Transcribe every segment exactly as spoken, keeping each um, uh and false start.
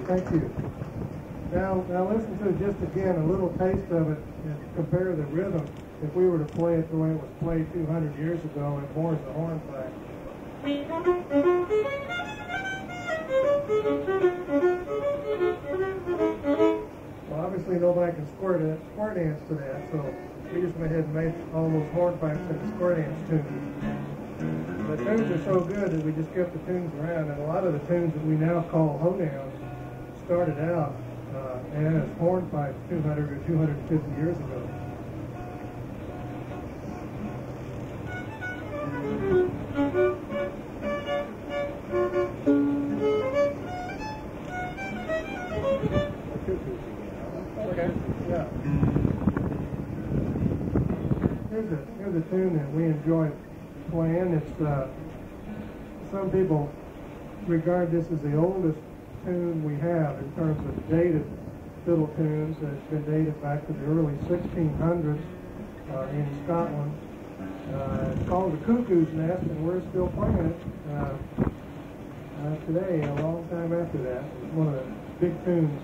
Thank you. Now, now listen to just again a little taste of it and compare the rhythm. If we were to play it the way it was played two hundred years ago in Moore's the Hornpipe. Well, obviously nobody can square, that, square dance to that, so we just went ahead and made all those hornpipes into square dance tunes. The tunes are so good that we just kept the tunes around, and a lot of the tunes that we now call hoedowns started out uh, as hornpipes two hundred or two hundred fifty years ago. Okay, yeah. Here's a, here's a tune that we enjoy playing. It's uh, some people regard this as the oldest tune we have in terms of dated fiddle tunes. It's been dated back to the early sixteen hundreds uh, in Scotland. Uh, it's called the Cuckoo's Nest, and we're still playing it uh, uh, today, a long time after that. It's one of the big tunes.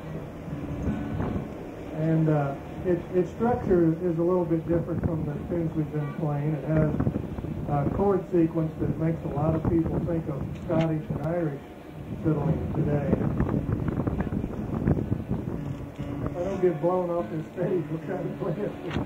And uh, its, its structure is a little bit different from the tunes we've been playing. It has a chord sequence that makes a lot of people think of Scottish and Irish fiddling today. If I don't get blown off this stage, we'll try to play it.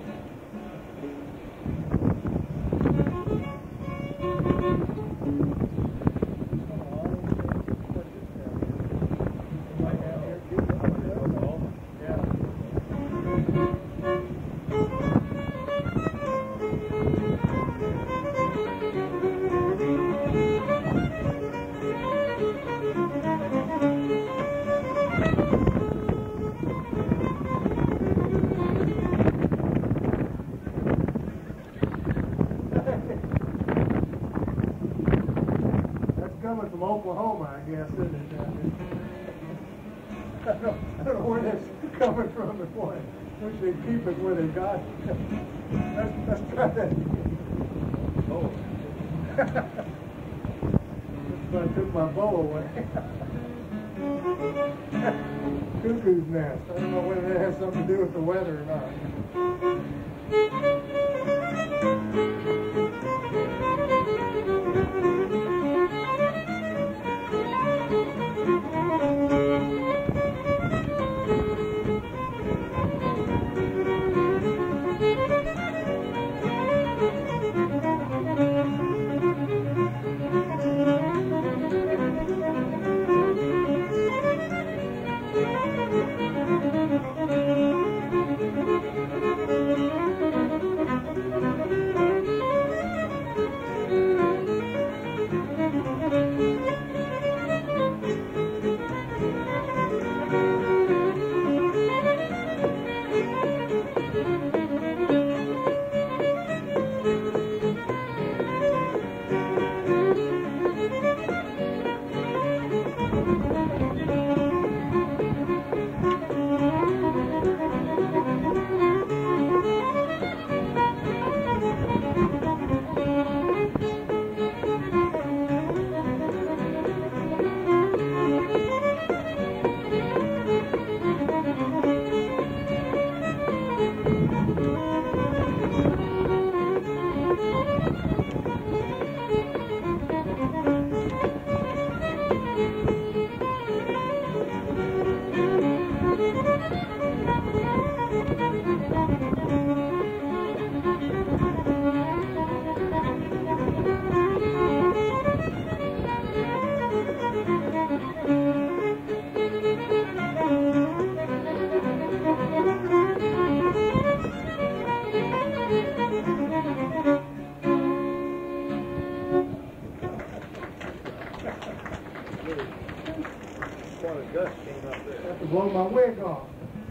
Coming from Oklahoma, I guess, isn't it? I don't, I don't know where that's coming from and why. Wish they'd keep it where they got it. let's, let's try that. Oh. That's I took my bow away. Cuckoo's Nest. I don't know whether that has something to do with the weather or not. I have to blow my wig off.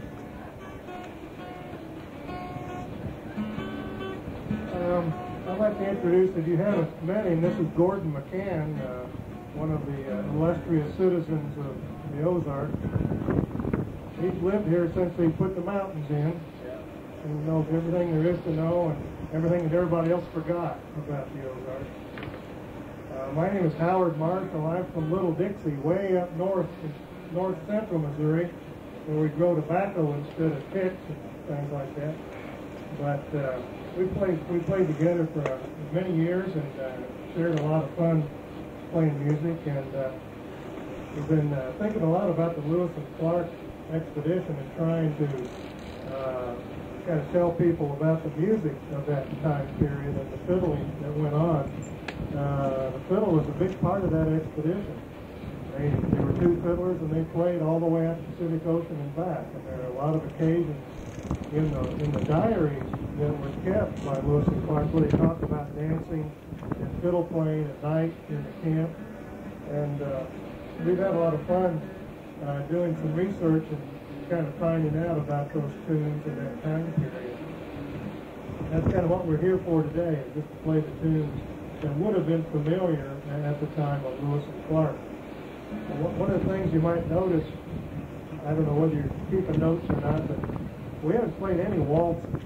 Um, I'd like to introduce, if you haven't met him, this is Gordon McCann, uh, one of the uh, illustrious citizens of the Ozarks. He's lived here since they put the mountains in. He knows everything there is to know and everything that everybody else forgot about the Ozarks. Uh, my name is Howard Marshall. I'm from Little Dixie, way up north, north central Missouri, where we grow tobacco instead of picks and things like that. But uh, we played we played together for uh, many years and uh, shared a lot of fun playing music. And uh, we've been uh, thinking a lot about the Lewis and Clark expedition and trying to uh, kind of tell people about the music of that time period and the fiddling that went on. Uh, the fiddle was a big part of that expedition. They, there were two fiddlers, and they played all the way out to the Pacific Ocean and back. And there are a lot of occasions in the in the diaries that were kept by Lewis and Clark where they talk about dancing and fiddle playing at night in the camp. And uh, we've had a lot of fun uh, doing some research and kind of finding out about those tunes in that time period. That's kind of what we're here for today, is just to play the tunes that would have been familiar at the time of Lewis and Clark. One of the things you might notice, I don't know whether you're keeping notes or not, but we haven't played any waltzes.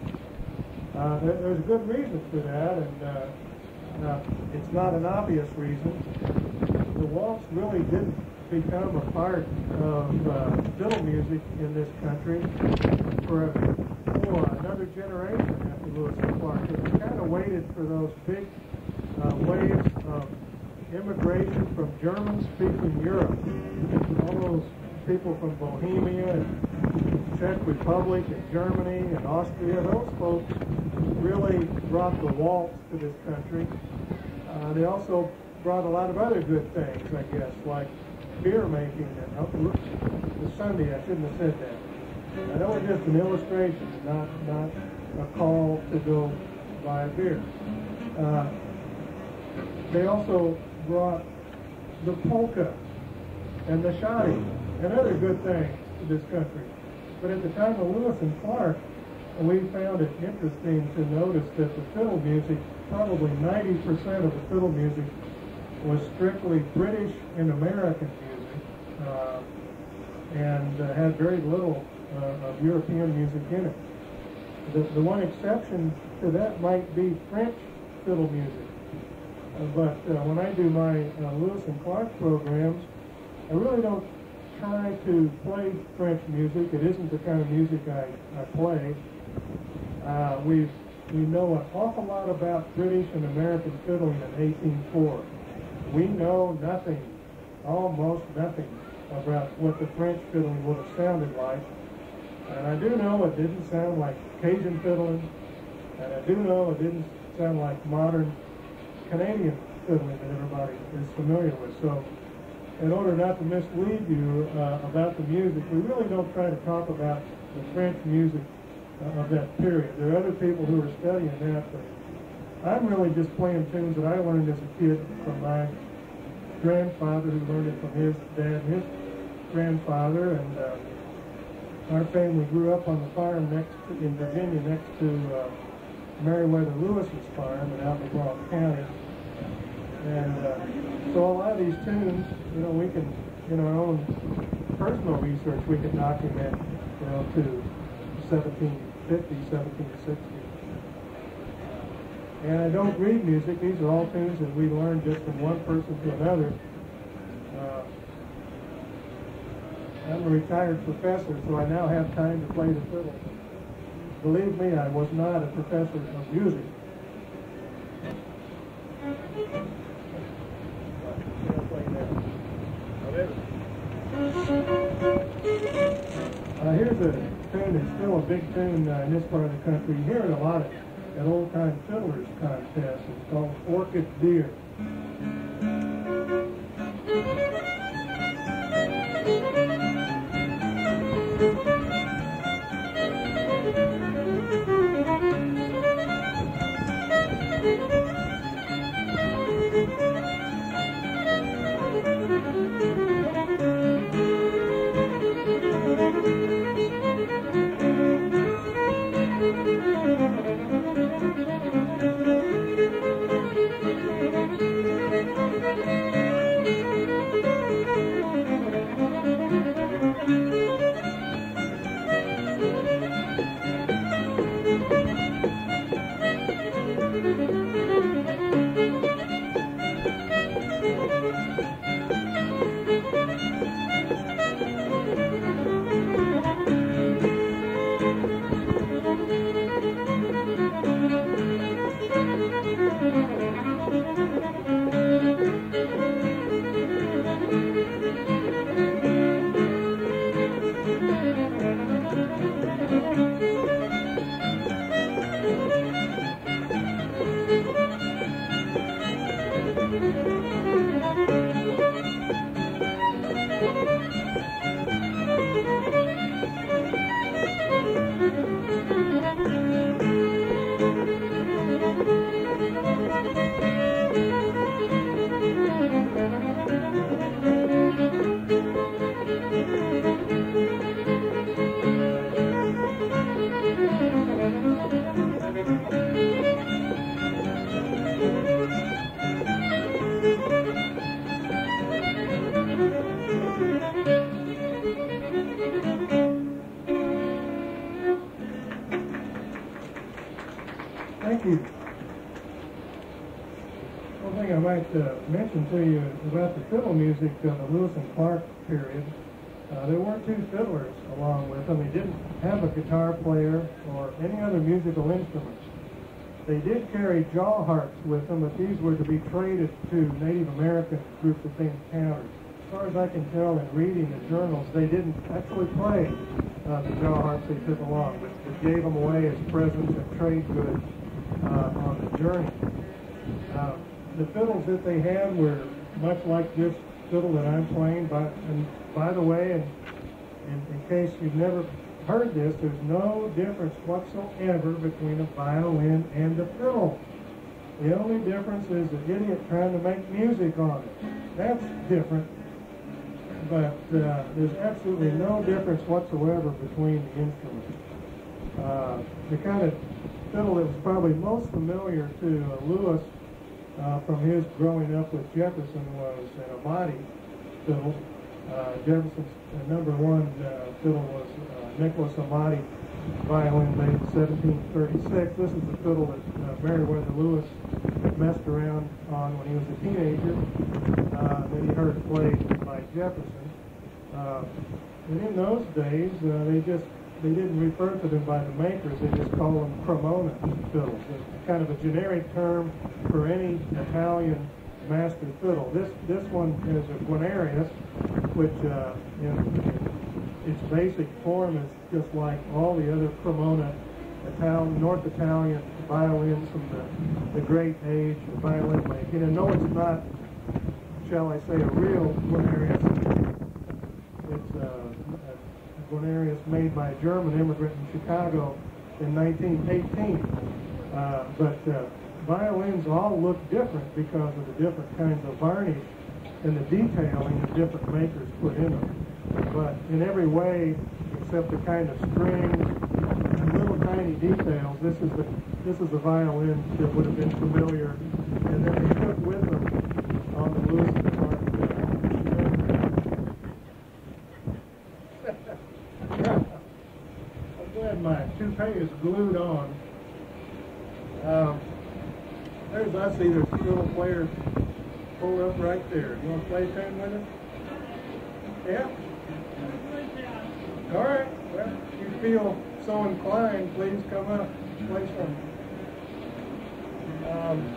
Uh, there, there's a good reason for that, and uh, uh, it's not an obvious reason. The waltz really didn't become a part of uh, fiddle music in this country for, a, for another generation after Lewis and Clark. We kind of waited for those big uh, waves of immigration from German-speaking Europe. All those people from Bohemia and Czech Republic and Germany and Austria, those folks really brought the waltz to this country. Uh, they also brought a lot of other good things, I guess, like beer making. And, oh, whoops, the Sunday, I shouldn't have said that. I know it's just an illustration, not, not a call to go buy a beer. Uh, they also brought the polka and the shoddy and other good things to this country. But at the time of Lewis and Clark, we found it interesting to notice that the fiddle music, probably ninety percent of the fiddle music, was strictly British and American music, uh, and uh, had very little uh, of European music in it. The, the one exception to that might be French fiddle music. Uh, but uh, when I do my uh, Lewis and Clark programs, I really don't try to play French music. It isn't the kind of music I, I play. Uh, we we know an awful lot about British and American fiddling in eighteen oh four. We know nothing, almost nothing, about what the French fiddling would have sounded like. And I do know it didn't sound like Cajun fiddling, and I do know it didn't sound like modern Canadian fiddling that everybody is familiar with. So in order not to mislead you uh, about the music, we really don't try to talk about the French music uh, of that period. There are other people who are studying that, but I'm really just playing tunes that I learned as a kid from my grandfather, who learned it from his dad and his grandfather. And uh, our family grew up on the farm next to, in Virginia next to uh, Meriwether Lewis's farm in Albemarle County. And uh, so a lot of these tunes, you know, we can, in our own personal research, we can document, you know, to seventeen fifty, seventeen sixty. And I don't read music. These are all tunes that we learned just from one person to another. Uh, I'm a retired professor, so I now have time to play the fiddle. Believe me, I was not a professor of music. Uh, here's a tune that's still a big tune uh, in this part of the country. You hear it a lot at, at old-time fiddlers contests. It's called Orchid Deer. Thank you. One thing I might uh, mention to you about the fiddle music of the Lewis and Clark period, uh, there were two fiddlers along with them. They didn't have a guitar player or any other musical instruments. They did carry jaw harps with them, but these were to be traded to Native American groups that they encountered. As far as I can tell in reading the journals, they didn't actually play uh, the jaw harps they took along, but they gave them away as presents and trade goods uh, on the journey. Uh, the fiddles that they had were much like this fiddle that I'm playing. By, and by the way, and in, in case you've never heard this, there's no difference whatsoever between a violin and a fiddle. The only difference is the idiot trying to make music on it. That's different. But uh, there's absolutely no difference whatsoever between the instruments. Uh, the kind of fiddle that was probably most familiar to uh, Lewis uh, from his growing up with Jefferson was an Amati fiddle. Uh, Jefferson's uh, number one uh, fiddle was uh, Nicholas Amati violin made in seventeen thirty-six. This is the fiddle that uh, Meriwether Lewis messed around on when he was a teenager. Uh, then he heard it played by Jefferson. Uh, and in those days, uh, they just they didn't refer to them by the makers. They just called them Cremona fiddles. It's kind of a generic term for any Italian master fiddle. This this one is a Guarnerius, which uh, in, in its basic form is just like all the other Cremona Italian, North Italian violins from the, the great age of violin making. And no, it's not, shall I say, a real Guarnerius. It's uh, a Guarnerius made by a German immigrant in Chicago in nineteen eighteen. Uh, but uh, violins all look different because of the different kinds of varnish and the detailing that different makers put in them. But in every way, except the kind of strings and little tiny details, this is the this is the violin that would have been familiar, and then they took with them on the Lewis and Clark. I'm glad my toupee is glued on. Um, there's I see there's little players pulled up right there. You want to play a tune with us? Yeah. All right. Well, if you feel so inclined, please come up and play some. Um,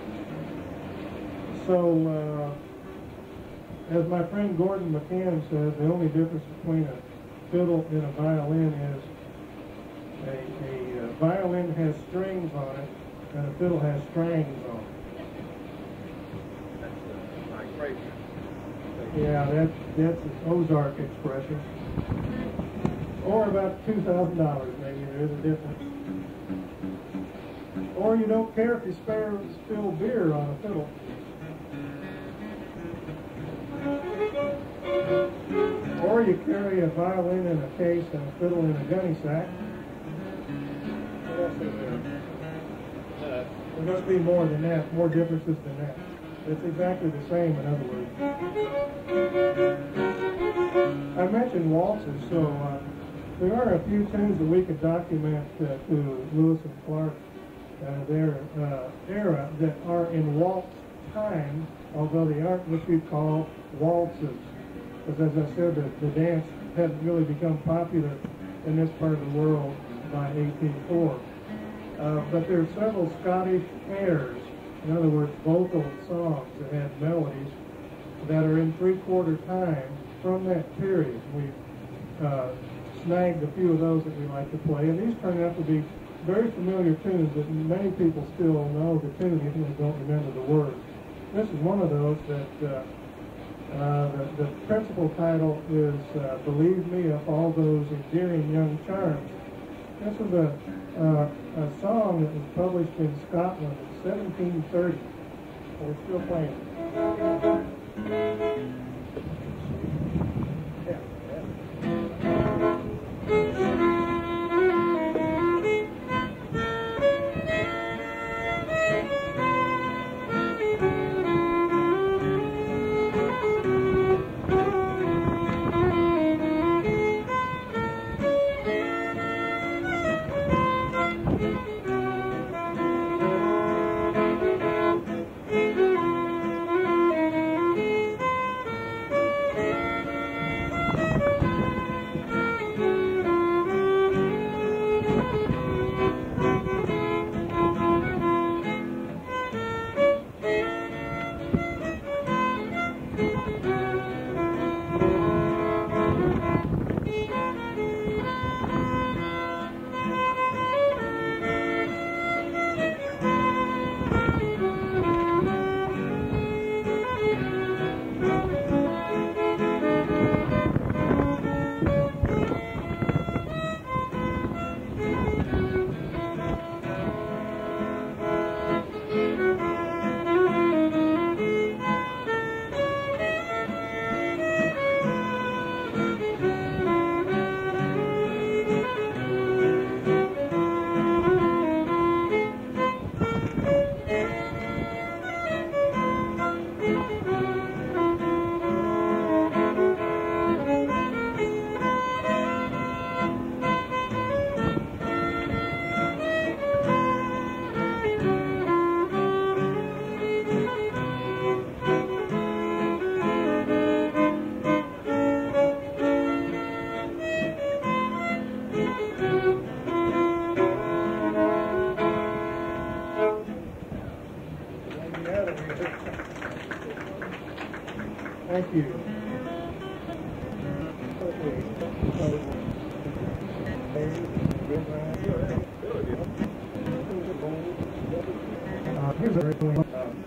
so, uh, as my friend Gordon McCann says, the only difference between a fiddle and a violin is a, a, a violin has strings on it, and a fiddle has strings on it. That's uh, my great. Yeah, that, that's an Ozark expression. Or about two thousand dollars maybe, there is a difference. Or you don't care if you spare, spill beer on a fiddle. Or you carry a violin in a case and a fiddle in a gunny sack. What else is there? Uh, There must be more than that, more differences than that. It's exactly the same, in other words. I mentioned waltzes, so uh, there are a few tunes that we could document uh, to Lewis and Clark, uh, their uh, era, that are in waltz time, although they aren't what you'd call waltzes. Because as I said, the, the dance hadn't really become popular in this part of the world by eighteen oh four. Uh, but there are several Scottish airs, in other words, vocal songs that had melodies that are in three-quarter time from that period. We've uh, snagged a few of those that we like to play, and these turn out to be very familiar tunes that many people still know the tune even if they don't remember the words. This is one of those that uh, uh, the, the principal title is uh, Believe Me of All Those Endearing Young Charms. This is a, uh, a song that was published in Scotland in seventeen thirty. We're still playing it. Yeah. you. Uh, here's a very uh,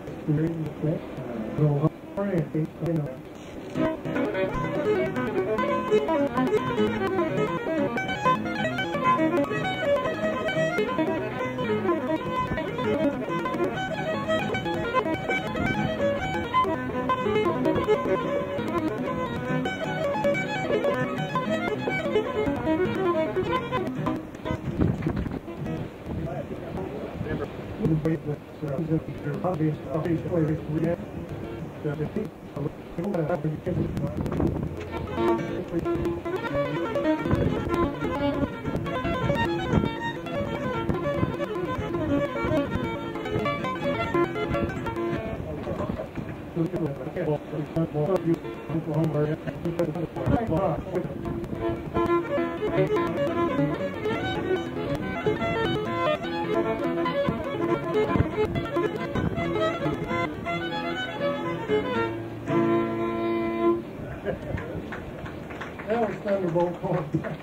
That was Thunderbolt corn.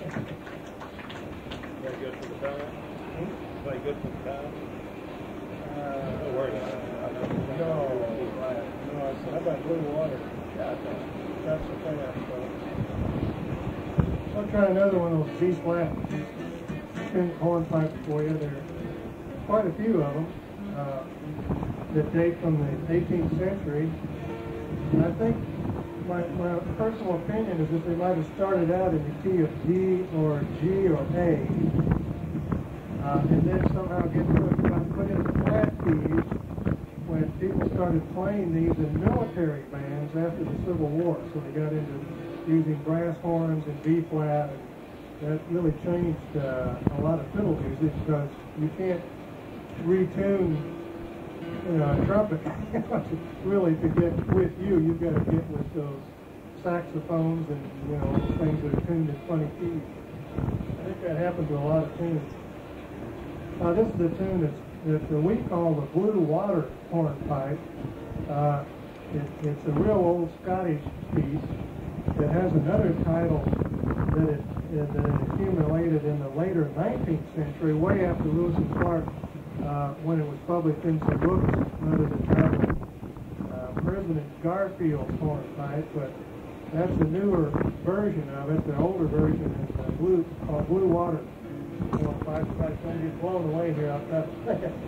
Very good for the time. Very good for the time. Uh, No worries. no, no, I said, how about blue water? Yeah, I think. That's the thing I thought. I'll try another one of those G-flat thin horn pipes for you. There are quite a few of them uh, that date from the eighteenth century. And I think my, my personal opinion is that they might have started out in the key of D or G or A, uh, and then somehow get put, put into flat keys when people started playing these in military bands after the Civil War. So they got into using brass horns and B flat, and that really changed uh, a lot of fiddle music because you can't retune, you know, a trumpet really to get with you. You've got to get with those saxophones and, you know, those things that are tuned in funny keys. I think that happened to a lot of tunes. Uh, this is the tune that's, that we call the Blue Water Hornpipe. Uh, it, it's a real old Scottish piece. It has another title that it, it, that it accumulated in the later nineteenth century, way after Lewis and Clark, uh, when it was published in some books under the title uh, President Garfield's Hornpipe. But that's the newer version of it. The older version is uh, blue, called Blue Water Hornpipe. I'm going to get blown away here. I'll try to say it.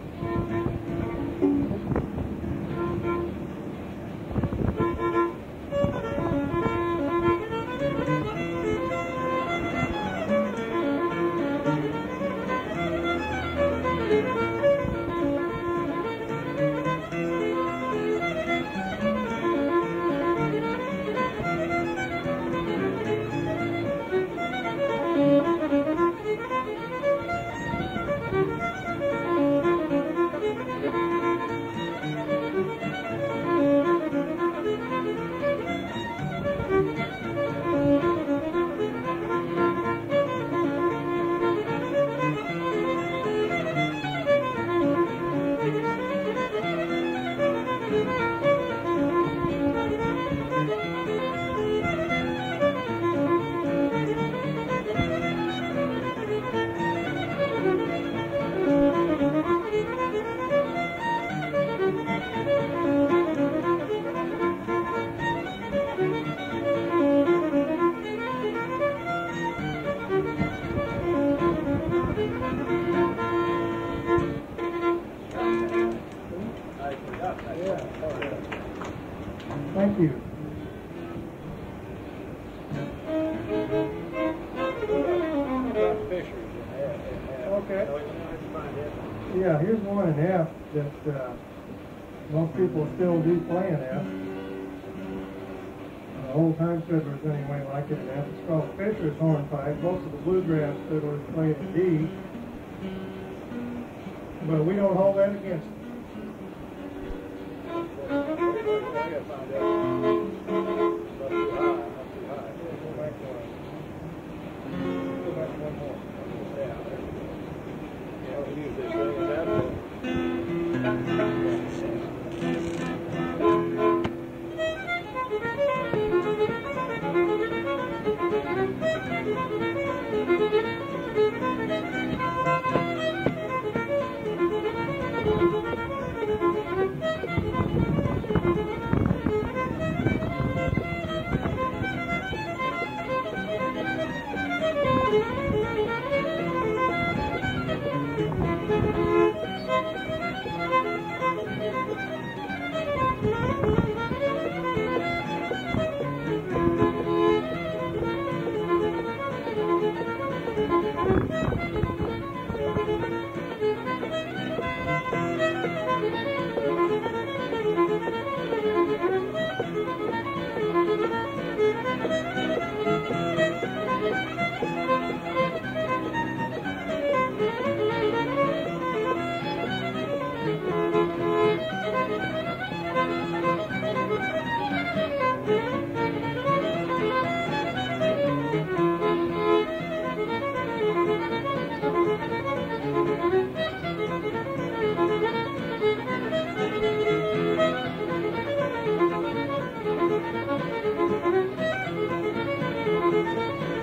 Thank you. Okay. Yeah, here's one in F that uh, most people still do play in F. Uh, old time fiddlers anyway like it in F. It's called Fisher's Hornpipe. Most of the bluegrass fiddlers play it in D. But we don't hold that against them.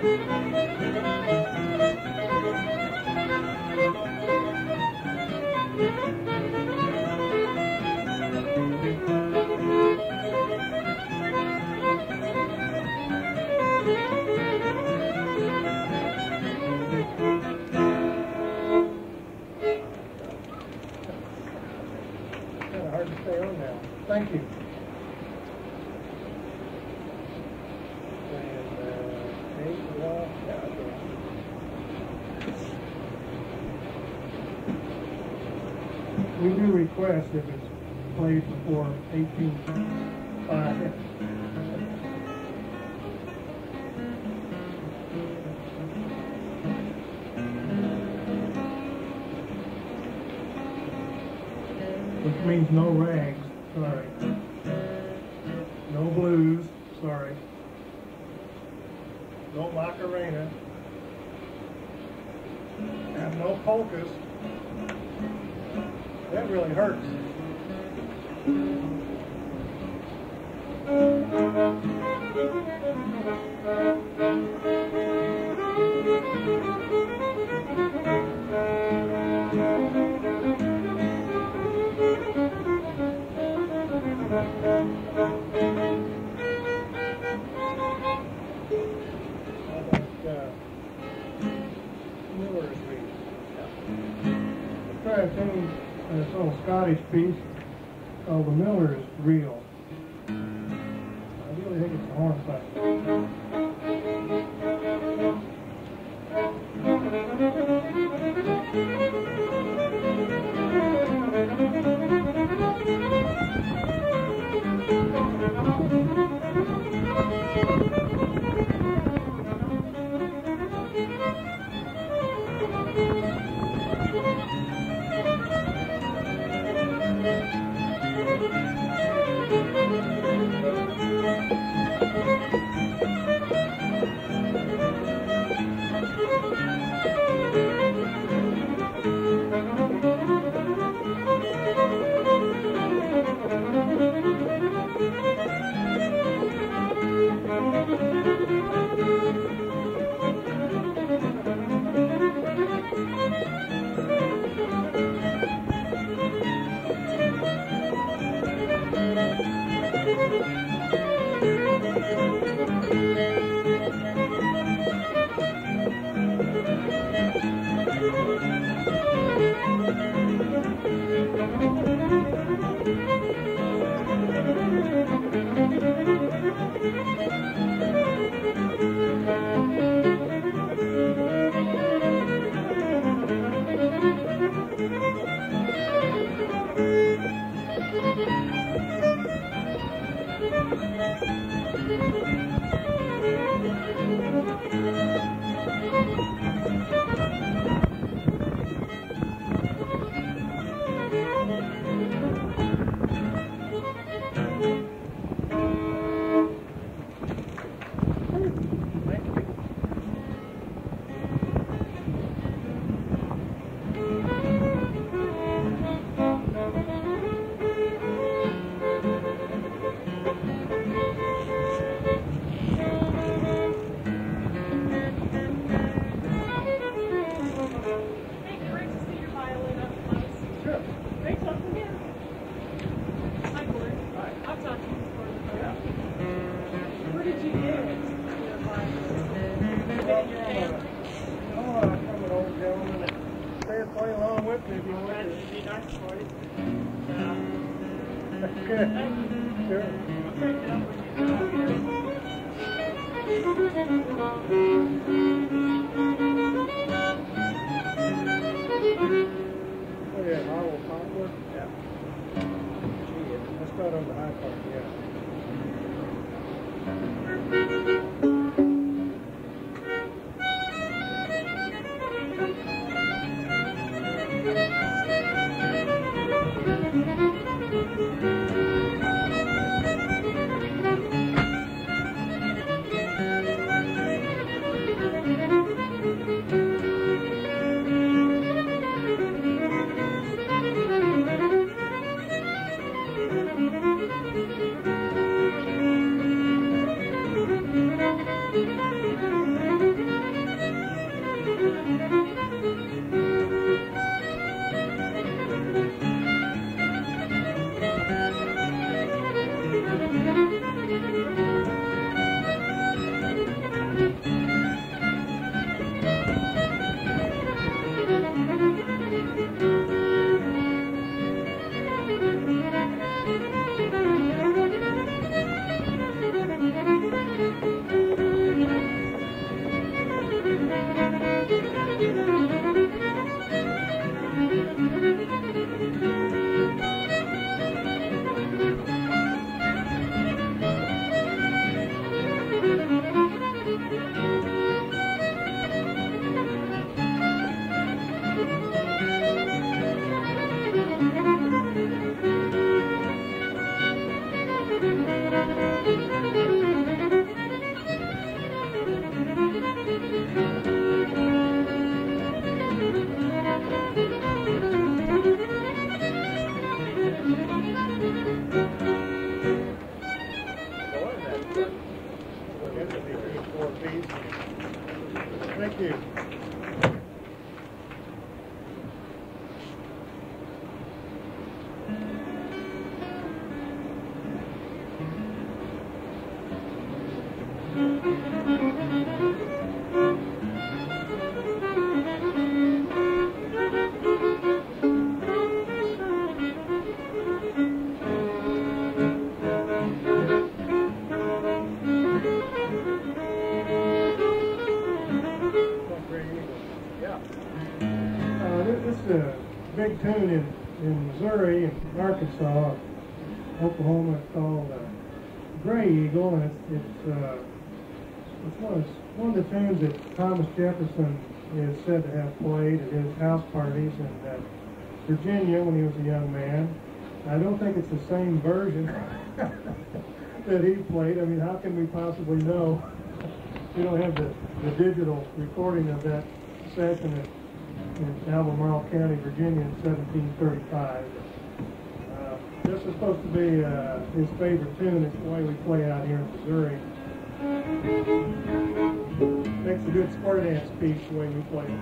Kind of hard to stay on now. Thank you. And uh, eight, well, yeah, okay. We do request if it's played before eighteen five. Which means no rags, sorry. No blues, sorry. No Macarena. And no polkas. That really hurts. Try a tune in this little Scottish piece called The Miller's Reel. I really think it's a hornpipe. Thank you. please. Thank you. Big tune in, in Missouri and Arkansas, Oklahoma. It's called uh, Gray Eagle, and it's it's, uh, it's one, of, one of the tunes that Thomas Jefferson is said to have played at his house parties in uh, Virginia when he was a young man. I don't think it's the same version that he played. I mean, how can we possibly know? We don't have the, the digital recording of that session at in Albemarle County, Virginia in seventeen thirty-five. Uh, this is supposed to be uh, his favorite tune. It's the way we play out here in Missouri. Makes a good square dance piece the way we play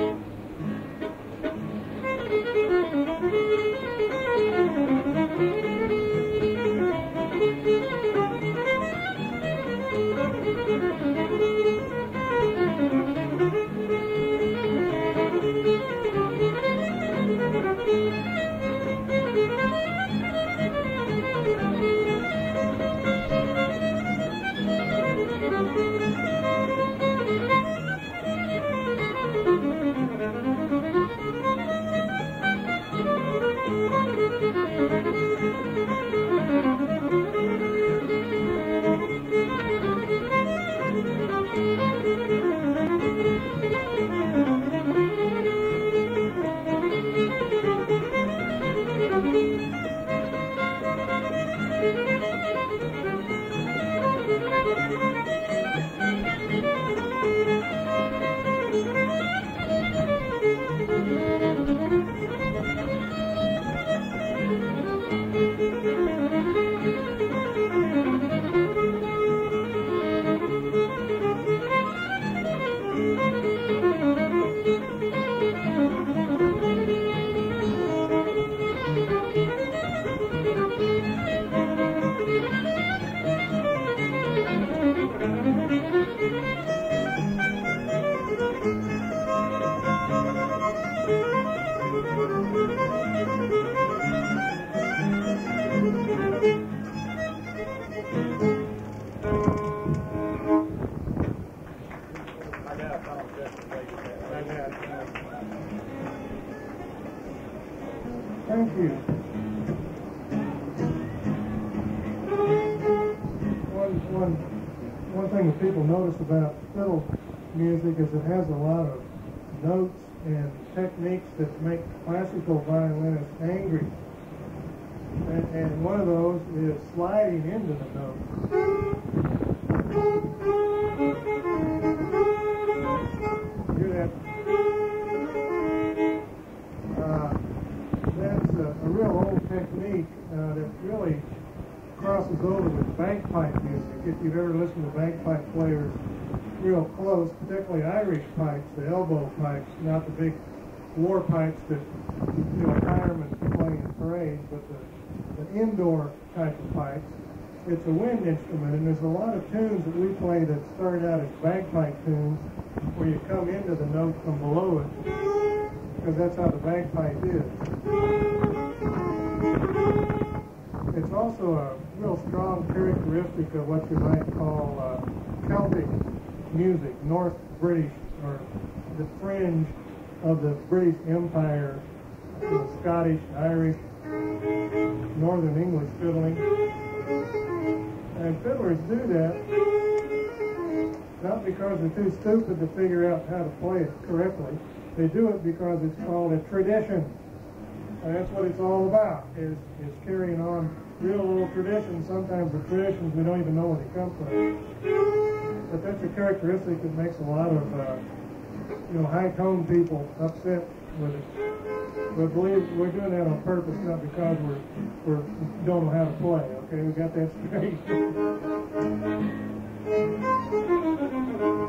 Thank you. One, one, one thing that people notice about fiddle music is it has a lot of notes and techniques that make classical violinists angry. And, and one of those is sliding into the notes. Hear that? Uh, that's a, a real old technique uh, that really crosses over with bagpipe music. If you've ever listened to bagpipe players real close, particularly Irish pipes, the elbow pipes, not the big war pipes that you know firemen play in parades, but the, the indoor type of pipes. It's a wind instrument, and there's a lot of tunes that we play that start out as bagpipe tunes, where you come into the note from below it, because that's how the bagpipe is. It's also a real strong characteristic of what you might call uh, Celtic music, North British, or the fringe of the British Empire, the Scottish, Irish, Northern English fiddling. And fiddlers do that not because they're too stupid to figure out how to play it correctly. They do it because it's called a tradition. And that's what it's all about, is, is carrying on real little traditions. Sometimes the traditions, we don't even know where they come from. But that's a characteristic that makes a lot of, uh, you know, high-tone people upset with it. But believe we're doing that on purpose, not because we're, we're don't know how to play. Okay, we got that straight.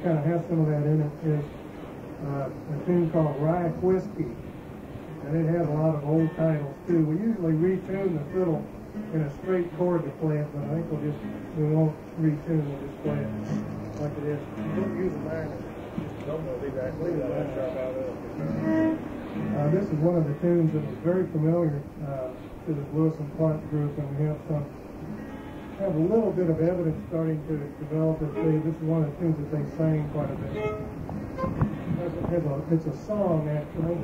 kind of has some of that in it, is uh, a tune called Rye Whiskey. And it has a lot of old titles too. We usually retune the fiddle in a straight chord to play it, but I think we'll just, we won't retune, we'll just play it like it is. Don't use a minor. Don't know exactly that I sharp out of. Uh, this is one of the tunes that was very familiar uh, to the Lewis and Clark group, and we have some have a little bit of evidence starting to develop that they, this is one of the tunes that they sang quite a bit. It's a, it's a, it's a song, actually.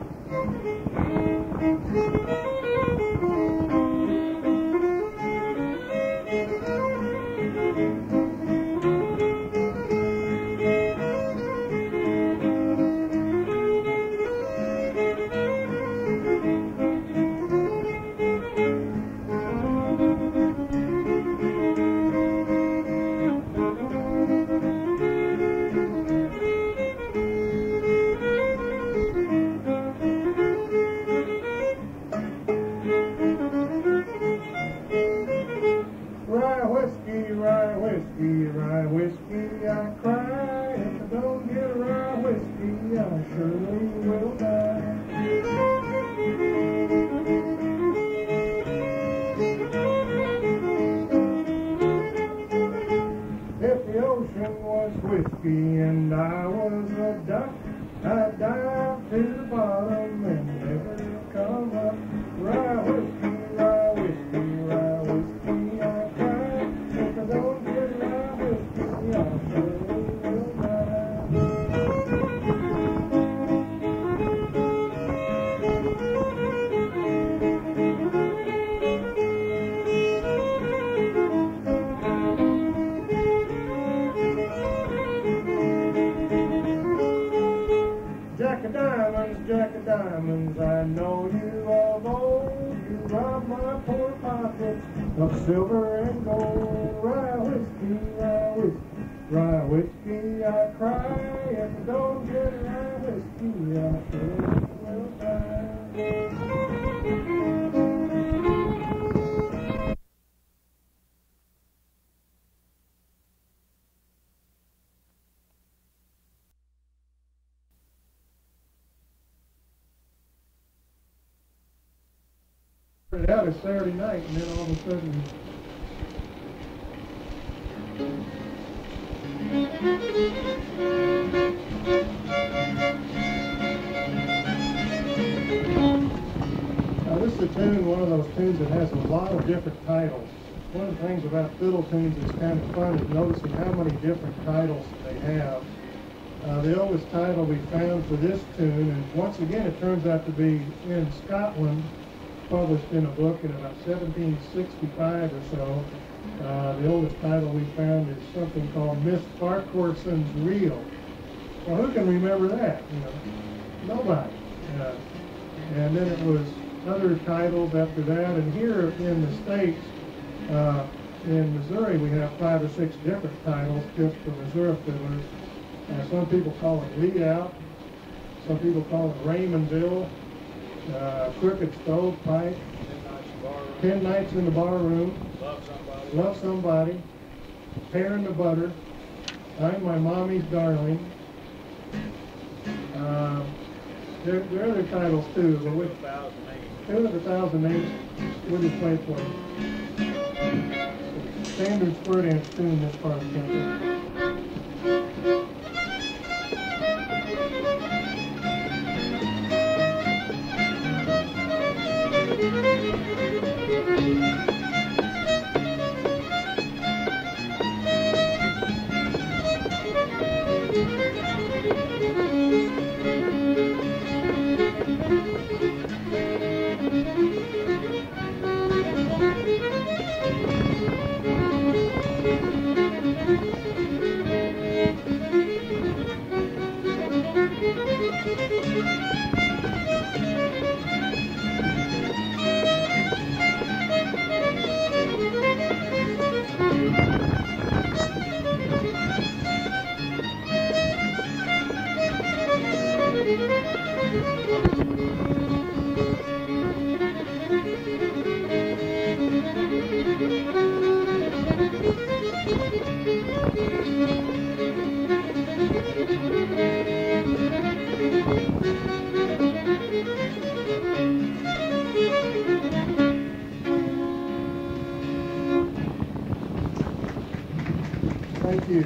Of silver and gold, rye whiskey, rye whiskey, rye whiskey, I cry. If I don't get rye whiskey, I sure will die. Started out as Saturday night, and then all of a sudden, now this is a tune, one of those tunes that has a lot of different titles. One of the things about fiddle tunes that's kind of fun is noticing how many different titles they have. Uh, the oldest title we found for this tune, and once again it turns out to be in Scotland, published in a book in about seventeen sixty-five or so. Uh, the oldest title we found is something called Miss Farquharson's Reel. Well, who can remember that? You know, nobody. Uh, and then it was other titles after that. And here in the States, uh, in Missouri, we have five or six different titles just for Missouri fiddlers. Uh, some people call it Lead Out. Some people call it Raymondville. Uh, Crooked Stovepipe, Ten Nights in the Barroom, Love Somebody, Love Somebody, Pear in the Butter, I'm My Mommy's Darling. Uh, there, there are other titles too, but with two of the thousand eight, we'll just play for you. Standard square dance tune in this part of the country. Thank you.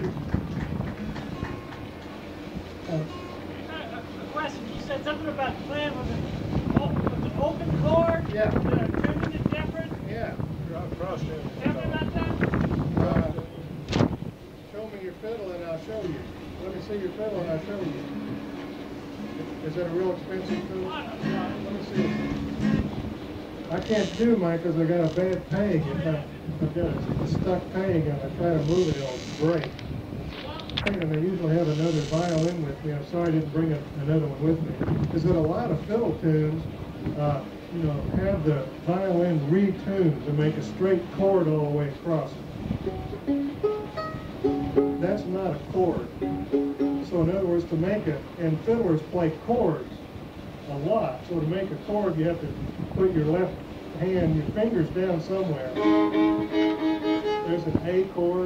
Uh, A question. You said something about playing with an, with an open chord. Yeah. The tuning is different. Yeah. Cross tuning. Tell me about that. uh, show me your fiddle and I'll show you. Let me see your fiddle and I'll show you. Is that a real expensive fiddle? Let me see. I can't do mine because I got a bad peg. If I, I've got a stuck peg and I try to move it, it'll break. And I usually have another violin with me. I'm sorry I didn't bring a, another one with me. Is that a lot of fiddle tunes, uh, you know, have the violin retuned to make a straight chord all the way across. That's not a chord. So in other words, to make it, and fiddlers play chords a lot. So to make a chord, you have to put your left hand, your fingers down somewhere. There's an A chord,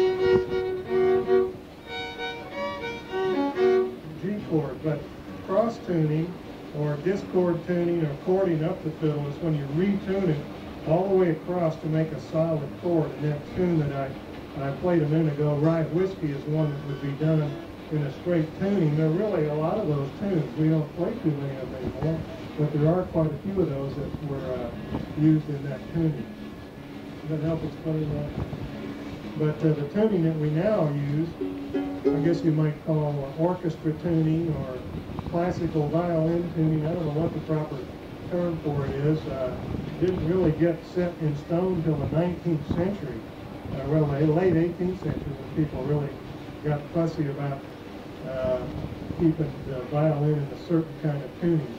G chord, but cross tuning or discord tuning or chording up the fiddle is when you retune it all the way across to make a solid chord. And that tune that I, I played a minute ago, Rye Whiskey, is one that would be done in a straight tuning. There are really a lot of those tunes. We don't play too many of them anymore, but there are quite a few of those that were uh, used in that tuning. Does that help explain that? But uh, the tuning that we now use, I guess you might call orchestra tuning or classical violin tuning. I don't know what the proper term for it is. Uh, didn't really get set in stone until the nineteenth century. Uh, well, the late eighteenth century when people really got fussy about uh, keeping the violin in a certain kind of tuning.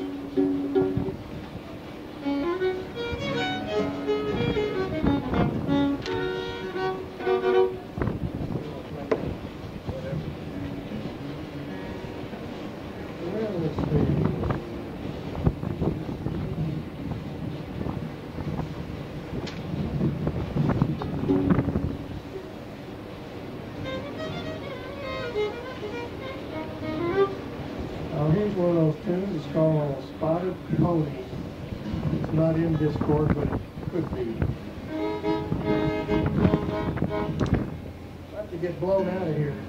Well, let's see. Oh, here's one of those tunes. It's called Spotted Pony. It's not in Discord, but it could be. I have to get blown out of here.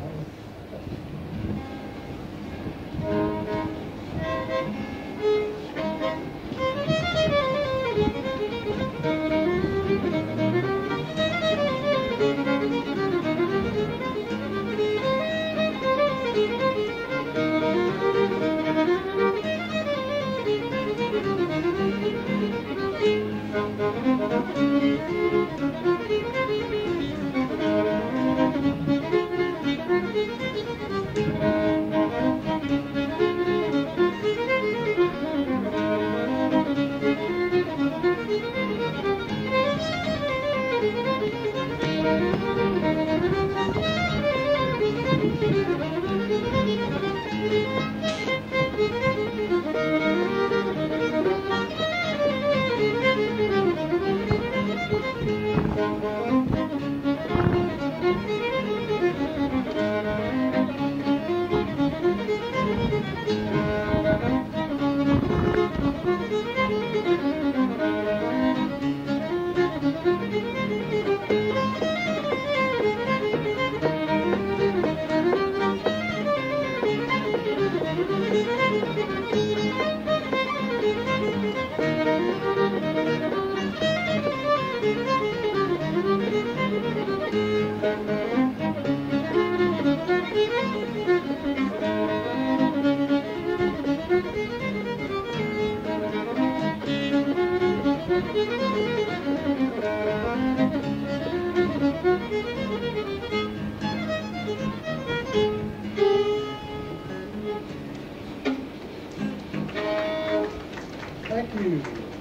Thank you.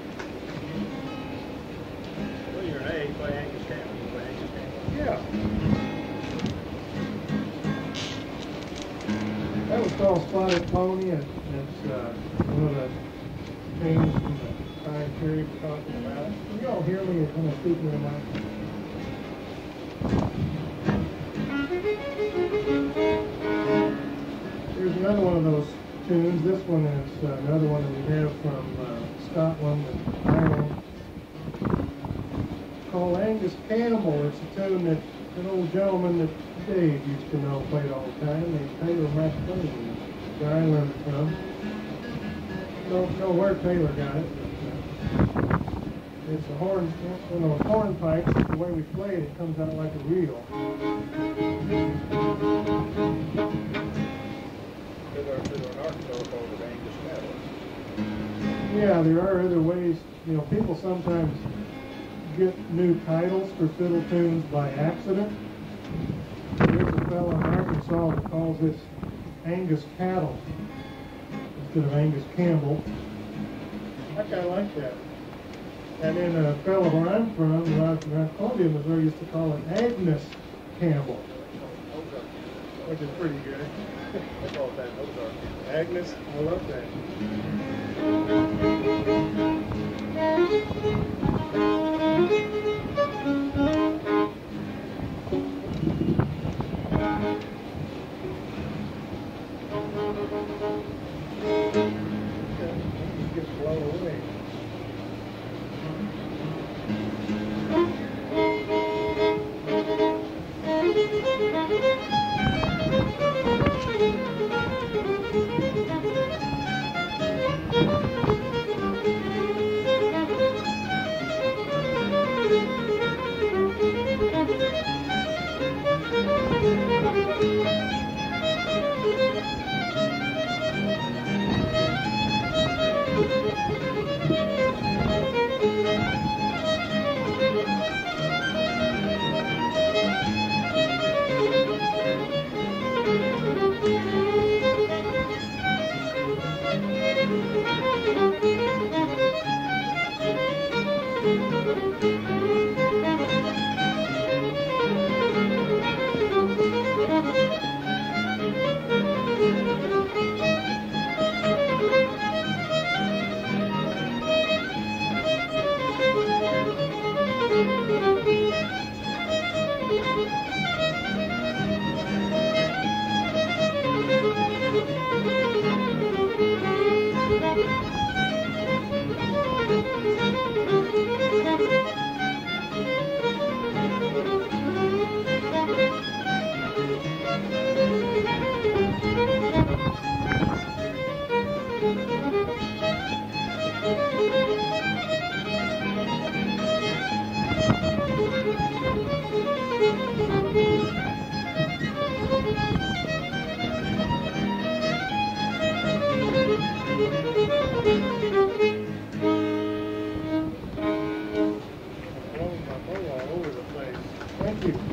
Well, you're an A, you play Angus Campbell. You play Angus Campbell. Yeah. That was called Spotted Pony, and it's uh, one of the things from the time period we're talking about. Can you all hear me when I speak in the mic? Here's another one of those tunes. This one is uh, another one that we have from uh, Scotland and Ireland, called Angus Campbell. It's a tune that an old gentleman that Dave used to know played all the time, named Taylor McLean, where I learned it from. Don't know where Taylor got it, but uh, it's a horn, one of those horn pipes. The way we play it, it comes out like a reel. Yeah, there are other ways. You know, people sometimes get new titles for fiddle tunes by accident. There's a fellow in Arkansas that calls this Angus Cattle instead of Angus Campbell. I kind of like that. And then a fellow where I'm from, around, around Columbia, Missouri, used to call it Agnes Campbell, which is pretty good. They call it that Ozark. Agnes, I love that. It gets blown away. Thank you.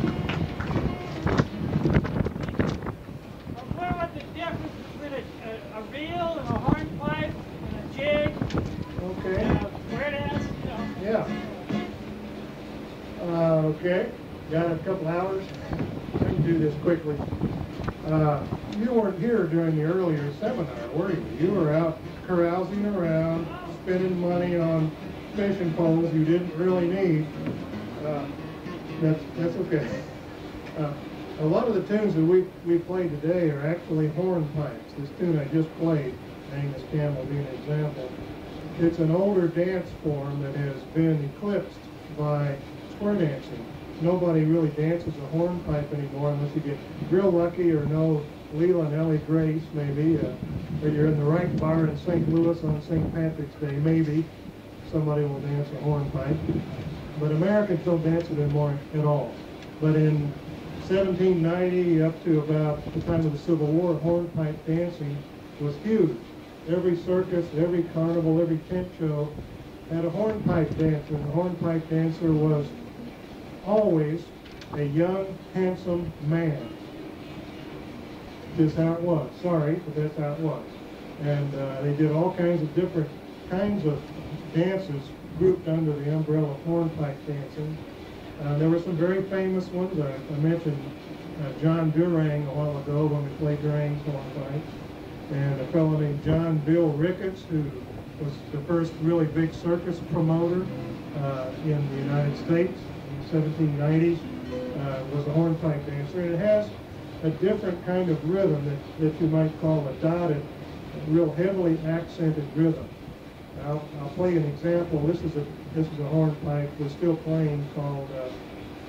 What about the difference between a, a, a reel and a hornpipe and a jig? Okay. Uh, where it has, you know. Yeah. Uh, okay. Got a couple hours. I can do this quickly. Uh, you weren't here during the earlier seminar, were you? You were out carousing around, spending money on fishing poles you didn't really need. Uh, that's that's okay. Uh, a lot of the tunes that we we play today are actually hornpipes. This tune I just played, Angus Campbell being an example, it's an older dance form that has been eclipsed by square dancing. Nobody really dances a hornpipe anymore unless you get real lucky or know Leland Ellie Grace, maybe, uh, or you're in the right bar in Saint Louis on Saint Patrick's Day, maybe somebody will dance a hornpipe. But Americans don't dance it anymore at all. But in seventeen ninety up to about the time of the Civil War, hornpipe dancing was huge. Every circus, every carnival, every tent show had a hornpipe dancer, and the hornpipe dancer was always a young, handsome man. That's how it was. Sorry, but that's how it was. And uh, they did all kinds of different kinds of dances grouped under the umbrella of hornpipe dancing. Uh, there were some very famous ones. I, I mentioned uh, John Durang a while ago when we played Durang's hornpipe, and a fellow named John Bill Ricketts, who was the first really big circus promoter uh, in the United States in the seventeen nineties, uh, was a hornpipe dancer. And it has a different kind of rhythm that, that you might call a dotted, real heavily accented rhythm. I'll, I'll play an example. This is a this is a hornpipe we're still playing called uh,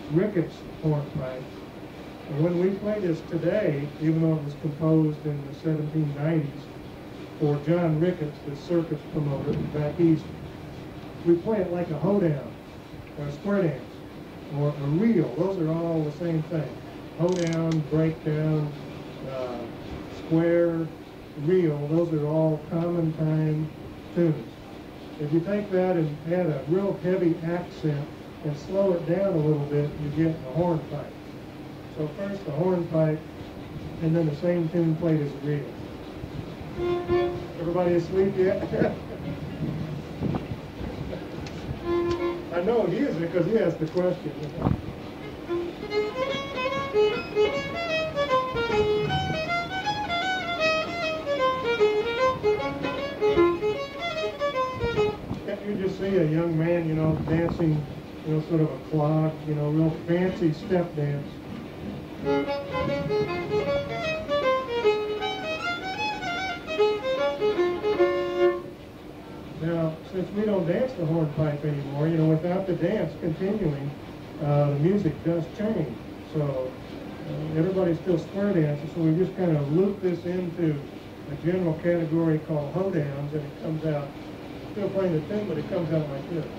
Ricketts hornpipe. And when we play this today, even though it was composed in the seventeen nineties for John Ricketts, the circus promoter back east, we play it like a hoedown, or a square dance, or a reel. Those are all the same thing. Hoedown, breakdown, uh, square, reel, those are all common time tunes. If you take that and add a real heavy accent and slow it down a little bit, you get a hornpipe. So first the hornpipe, and then the same tune played as a reel. Everybody asleep yet? I know he is because he asked the question. Can't you just see a young man, you know, dancing, you know, sort of a clog, you know, real fancy step dance? Now, since we don't dance the hornpipe anymore, you know, without the dance continuing, uh, the music does change. So uh, everybody's still square dancing, so we just kind of loop this into a general category called hoedowns, and it comes out, still playing the tune, but it comes out like this.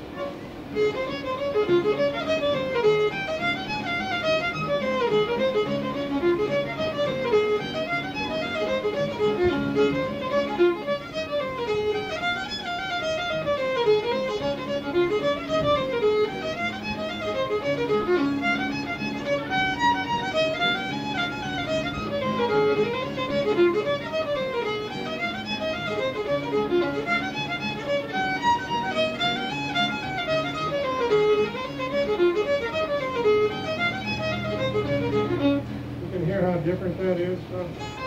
Different that is. Uh,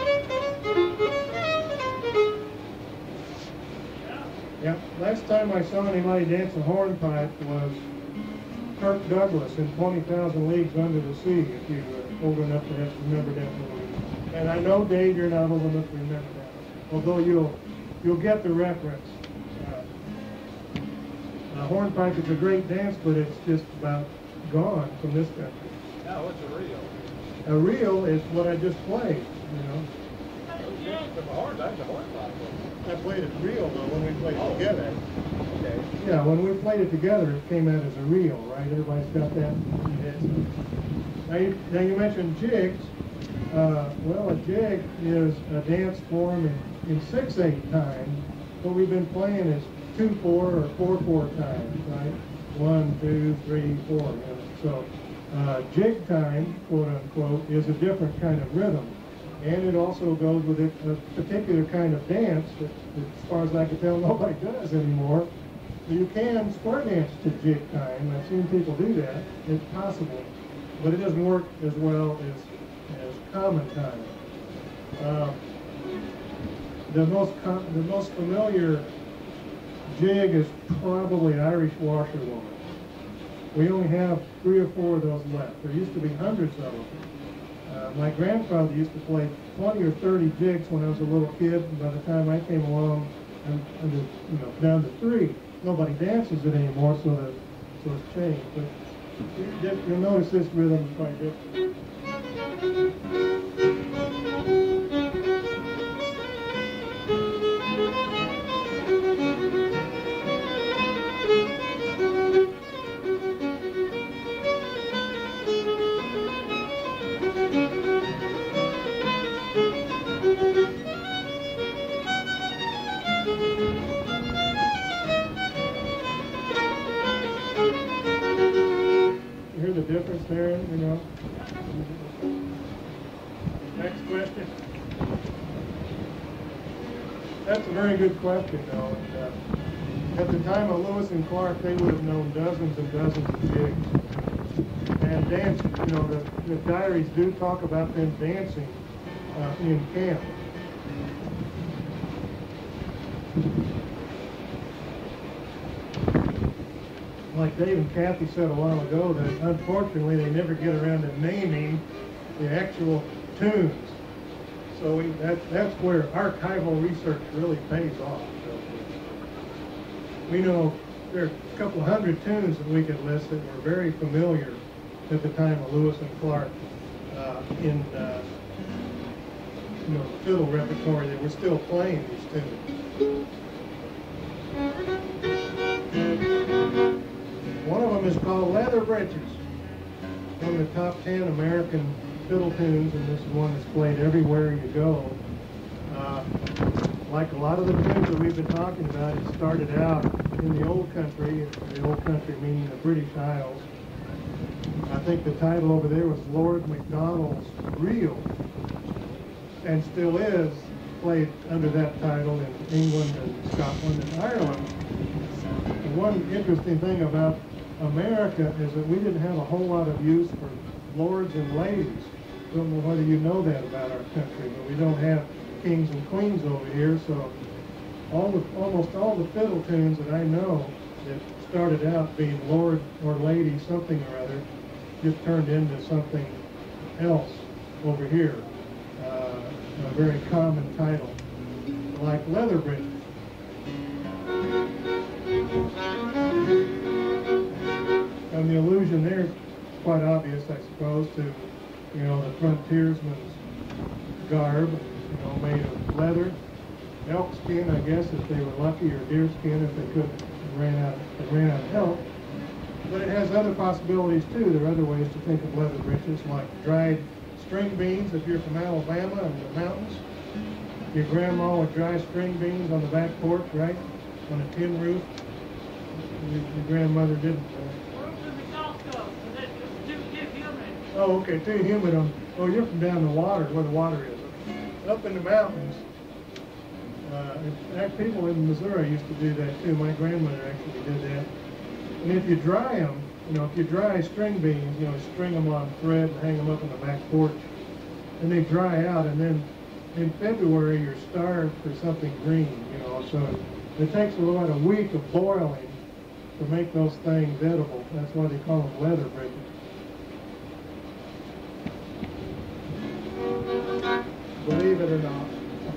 yeah, last time I saw anybody dance a hornpipe was Kirk Douglas in twenty thousand Leagues Under the Sea, if you were old enough to have to remember that movie. And I know, Dave, you're not old enough to remember that, although you'll, you'll get the reference. Uh, a hornpipe is a great dance, but it's just about gone from this country. Now, what's a reel? A reel is what I just played, you know. The horn, that's a hornpipe. I played it real, though, when we played it together. Okay. Yeah, when we played it together, it came out as a reel, right? Everybody's got that? Yes. Now, you, now you mentioned jigs. Uh, well, a jig is a dance form in, in six eight time. What we've been playing is two four or four four times, right? One, two, three, four. You know? So. Uh, jig time, quote unquote, is a different kind of rhythm, and it also goes with a, a particular kind of dance that, that, as far as I can tell, nobody does anymore. You can square dance to jig time. I've seen people do that. It's possible, but it doesn't work as well as as common time. Uh, the most com the most familiar jig is probably Irish washerwoman. We only have three or four of those left. There used to be hundreds of them. Uh, my grandfather used to play twenty or thirty jigs when I was a little kid, and by the time I came along, I'm, I'm just, you know, down to three. Nobody dances it anymore, so, the, so it's changed. But you, you'll notice this rhythm is quite different. Difference there, you know. Next question. That's a very good question, though. And, uh, at the time of Lewis and Clark, they would have known dozens and dozens of jigs. And dance, you know, the, the diaries do talk about them dancing uh, in camp. Like Dave and Kathy said a while ago, that unfortunately they never get around to naming the actual tunes. So we, that, that's where archival research really pays off. So we know there are a couple hundred tunes that we could list that were very familiar at the time of Lewis and Clark uh, in uh, you know, the fiddle repertoire. They were still playing these tunes. One of them is called Leather Breeches. One of the top ten American fiddle tunes, and this is one that's played everywhere you go. Uh, like a lot of the tunes that we've been talking about, it started out in the old country, the old country meaning the British Isles. I think the title over there was Lord Macdonald's Reel, and still is played under that title in England and Scotland and Ireland. And one interesting thing about America is that we didn't have a whole lot of use for lords and ladies. Don't know whether you know that about our country, but we don't have kings and queens over here, so all the, almost all the fiddle tunes that I know that started out being lord or lady something or other just turned into something else over here, uh, a very common title, like Leather Breeches. And the allusion there is quite obvious, I suppose, to, you know, the frontiersman's garb, you know, made of leather, elk skin, I guess, if they were lucky, or deer skin if they couldn't, ran out, they ran out of elk. But it has other possibilities too. There are other ways to think of leather breeches, like dried string beans if you're from Alabama and the mountains. Your grandma would dry string beans on the back porch, right? On a tin roof. Your, your grandmother didn't. Oh, okay, too humid on, oh, you're from down the water, where the water is. Up in the mountains, uh, in fact, people in Missouri used to do that too. My grandmother actually did that. And if you dry them, you know, if you dry string beans, you know, string them on thread and hang them up on the back porch, and they dry out, and then in February you're starved for something green, you know, so it takes about a week of boiling to make those things edible. That's why they call them leather breeches. Believe it or not.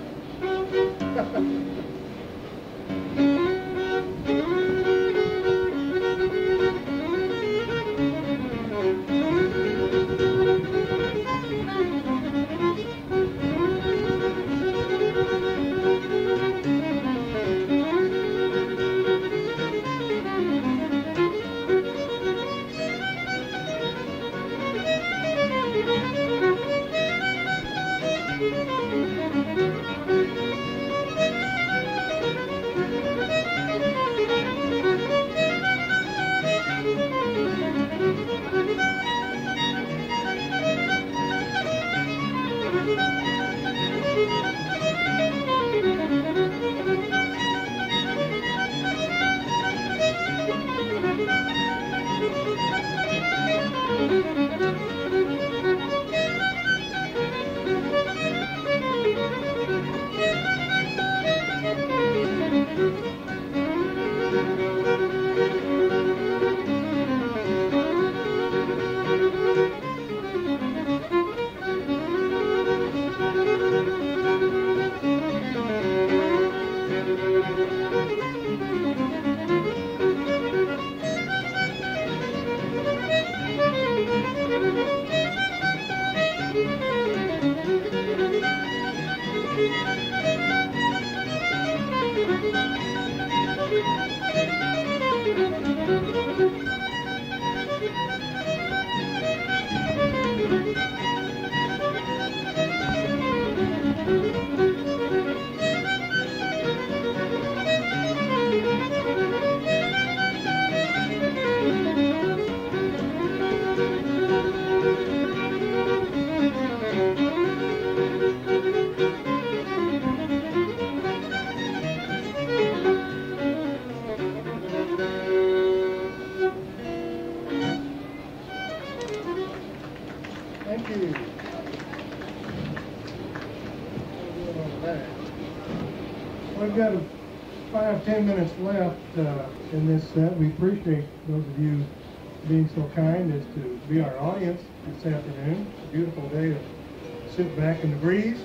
We've got a five, ten minutes left uh, in this set. We appreciate those of you being so kind as to be our audience this afternoon. It's a beautiful day to sit back in the breeze.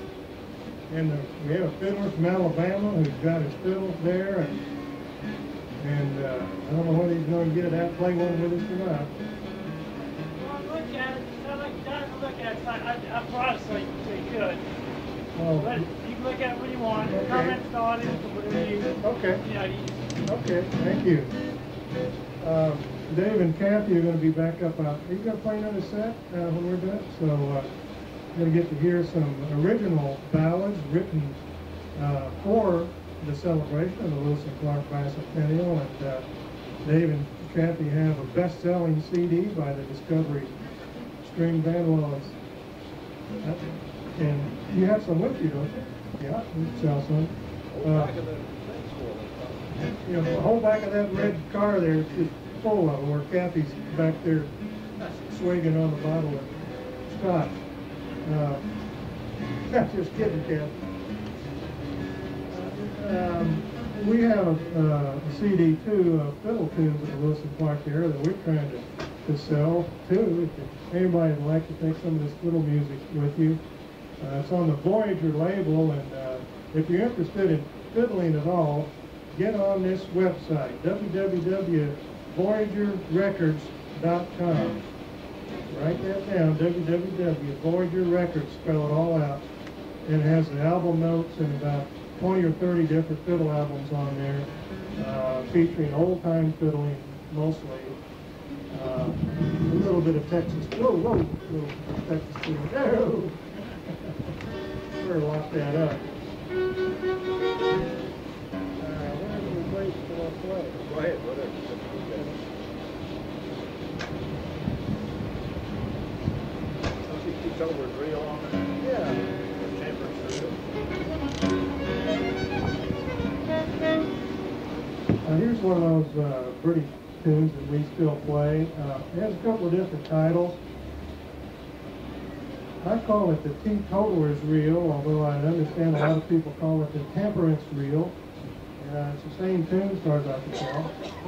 And uh, we have a fiddler from Alabama who's got his fiddle there. And, and uh, I don't know whether he's going to get it out, play one with us or not. I, I, I brought it so you, so you could. Oh, But you can look at it when you want. Okay. Comments, the audience, or whatever you, okay. you know, you, Okay, thank you. Um, Dave and Kathy are going to be back up. Uh, are you going to play another set uh, when we're done? So uh, you're going to get to hear some original ballads written uh, for the celebration of the Lewis and Clark Bicentennial. And uh, Dave and Kathy have a best-selling C D by the Discovery String Band. Well, it's, uh, and you have some with you, don't you? Yeah, you can sell some. Uh, You know, the whole back of that red car there is just full of them, where Kathy's back there swigging on the bottle of scotch. Uh, just kidding, Kathy. Um, we have a, uh, a C D too, of fiddle tunes of the Lewis and Clark era that we're trying to, to sell too. If anybody would like to take some of this fiddle music with you, uh, it's on the Voyager label, and uh, if you're interested in fiddling at all, get on this website, w w w dot voyager records dot com. Write that down, w w w dot voyager records, spell it all out. And it has the album notes and about twenty or thirty different fiddle albums on there, uh, featuring old-time fiddling mostly. Uh, a little bit of Texas, whoa, whoa, whoa, Texas fiddling. No! Better lock that up. Go ahead, whatever. Once he keeps over his reel on there. Yeah. Chambers through. Uh, here's one of those uh, British tunes that we still play. Uh, it has a couple of different titles. I call it the Teetotaler's Reel, although I understand a lot of people call it the Temperance Reel. Uh, it's the same tune as far as I can tell.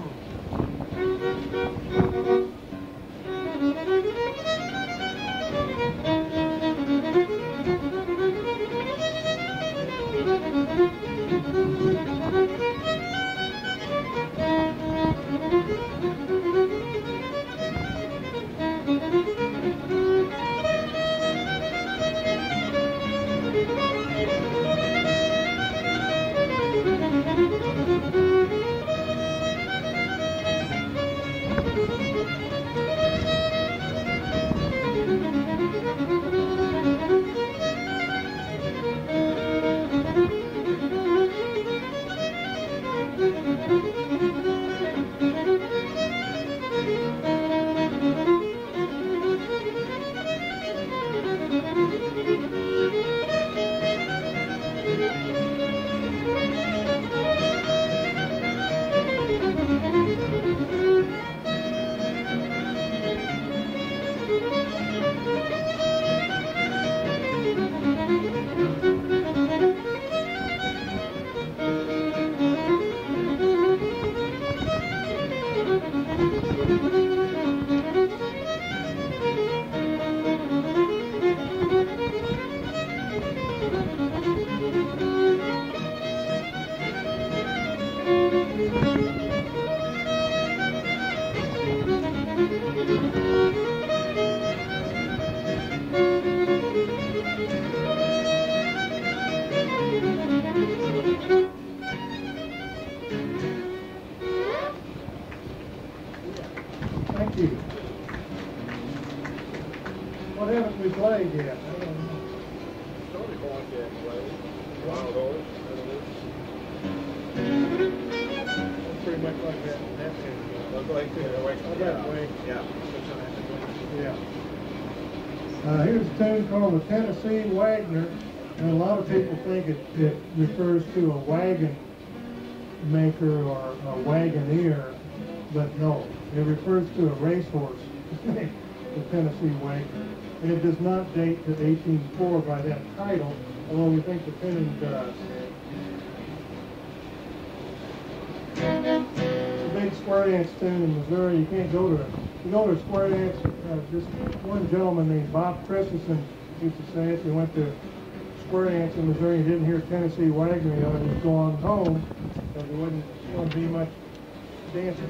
Thank you. What haven't we played yet? I don't know. Tony Point that way. Wild Horse. Pretty much like that. That's it. Look like that way. Oh, that way. Yeah. Yeah. Uh, here's a tune called the Tennessee Wagner, and a lot of people think it, it refers to a wagon maker or a wagoneer, but no, it refers to a racehorse, the Tennessee Wagner. And it does not date to eighteen oh four by that title, although we think the tuning does. It's a big square dance tune in Missouri. You can't go to it. You go to a square dance, uh, just one gentleman named Bob Christensen used to say if you went to square dance in Missouri and didn't hear Tennessee Wagner, you ought to just go on home, because there wouldn't, wouldn't be much dancing.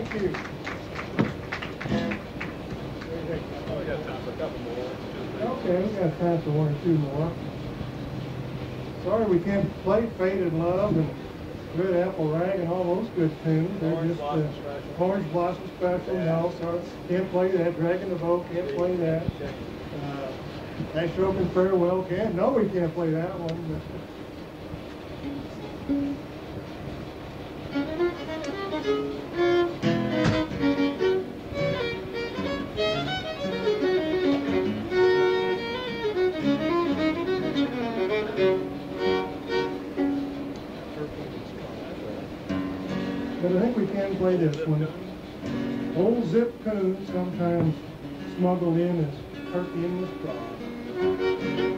you. We got time for a couple more. Okay, we got time for one or two more. Sorry we can't play Faded Love and Red Apple Rag and all those good tunes. They're Orange just Blossom uh, Special. Orange Blossom Special. No, sorry, can't play that. Dragon the Boat, can't play that. Uh, Ash Open Farewell, can't. No, we can't play that one. But I think we can play this one. Old Zip Coon, sometimes smuggled in as Turkey in the Straw.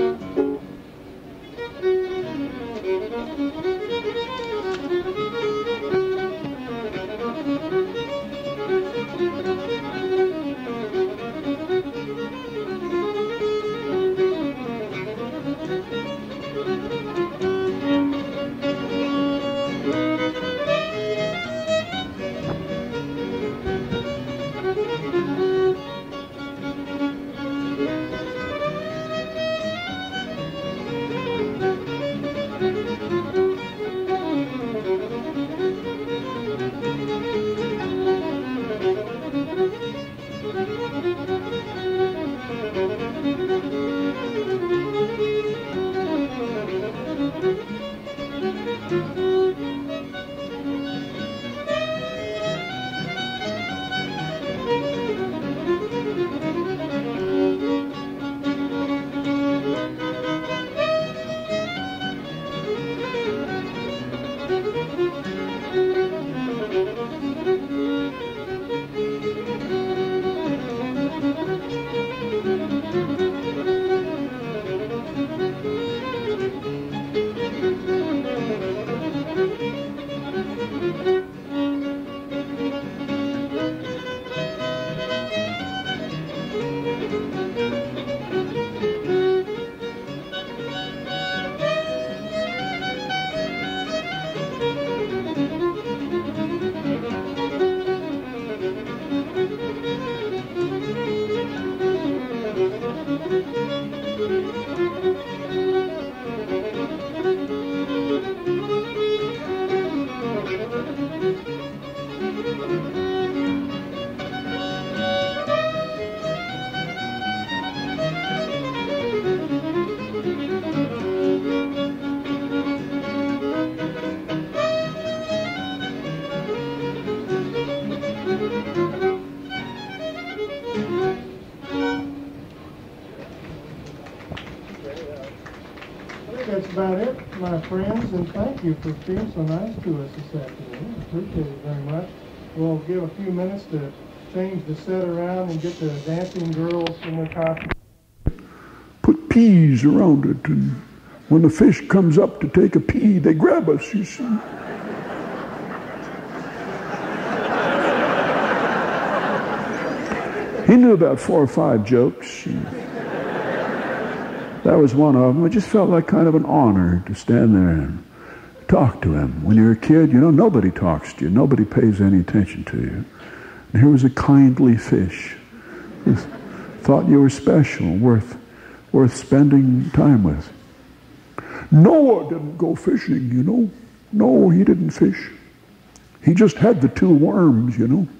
That's about it, my friends, and thank you for being so nice to us this afternoon. Appreciate it very much. We'll give a few minutes to change the set around and get the dancing girls in their costumes. Put peas around it, and when the fish comes up to take a pea, they grab us, you see. He knew about four or five jokes. That was one of them. It just felt like kind of an honor to stand there and talk to him. When you're a kid, you know, nobody talks to you. Nobody pays any attention to you. And here was a kindly fish who thought you were special, worth, worth spending time with. Noah didn't go fishing, you know. No, he didn't fish. He just had the two worms, you know.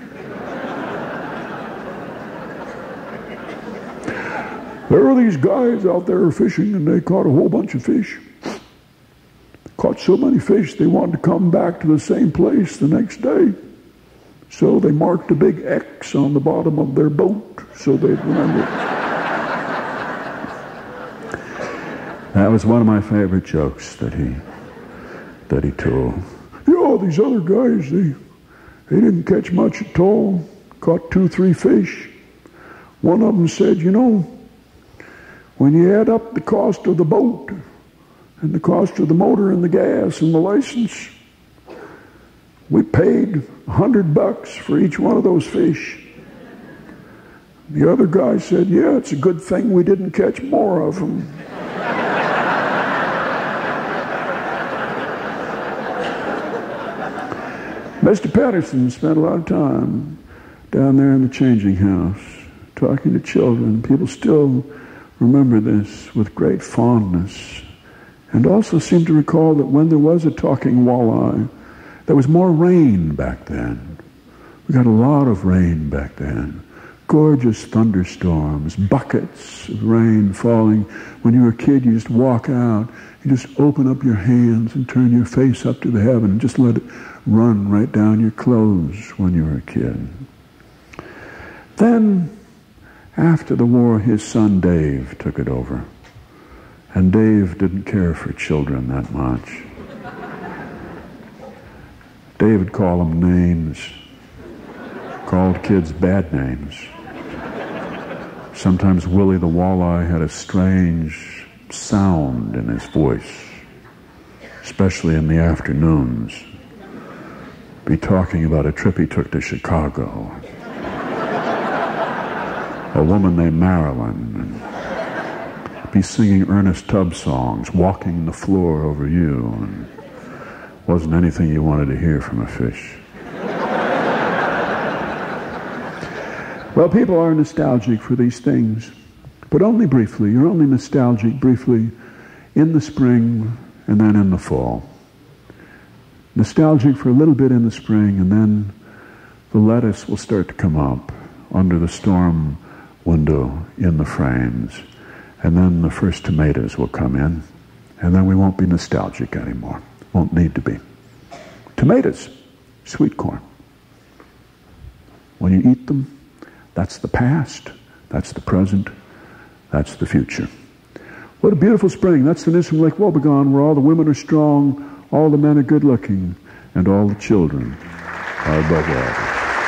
There were these guys out there fishing, and they caught a whole bunch of fish. Caught so many fish, they wanted to come back to the same place the next day. So they marked a big X on the bottom of their boat so they'd remember. That was one of my favorite jokes that he that he told. You know, these other guys, they, they didn't catch much at all. Caught two, three fish. One of them said, you know, when you add up the cost of the boat and the cost of the motor and the gas and the license, we paid a hundred bucks for each one of those fish. The other guy said, yeah, it's a good thing we didn't catch more of them. Mister Patterson spent a lot of time down there in the changing house talking to children. People still remember this with great fondness, and also seem to recall that when there was a talking walleye, there was more rain back then. We got a lot of rain back then. Gorgeous thunderstorms, buckets of rain falling. When you were a kid, you just walk out, you just open up your hands and turn your face up to the heaven and just let it run right down your clothes when you were a kid. Then, after the war, his son Dave took it over. And Dave didn't care for children that much. Dave would call them names, called kids bad names. Sometimes Willie the walleye had a strange sound in his voice, especially in the afternoons. Be talking about a trip he took to Chicago, a woman named Marilyn, and be singing Ernest Tubb songs, walking the floor over you, and wasn't anything you wanted to hear from a fish. Well, people are nostalgic for these things, but only briefly. You're only nostalgic briefly in the spring and then in the fall. Nostalgic for a little bit in the spring, and then the lettuce will start to come up under the storm window in the frames, and then the first tomatoes will come in, and then we won't be nostalgic anymore. Won't need to be. Tomatoes, sweet corn. When you eat them, that's the past, that's the present, that's the future. What a beautiful spring. That's the news from Lake Wobegon, where all the women are strong, all the men are good looking, and all the children are above all.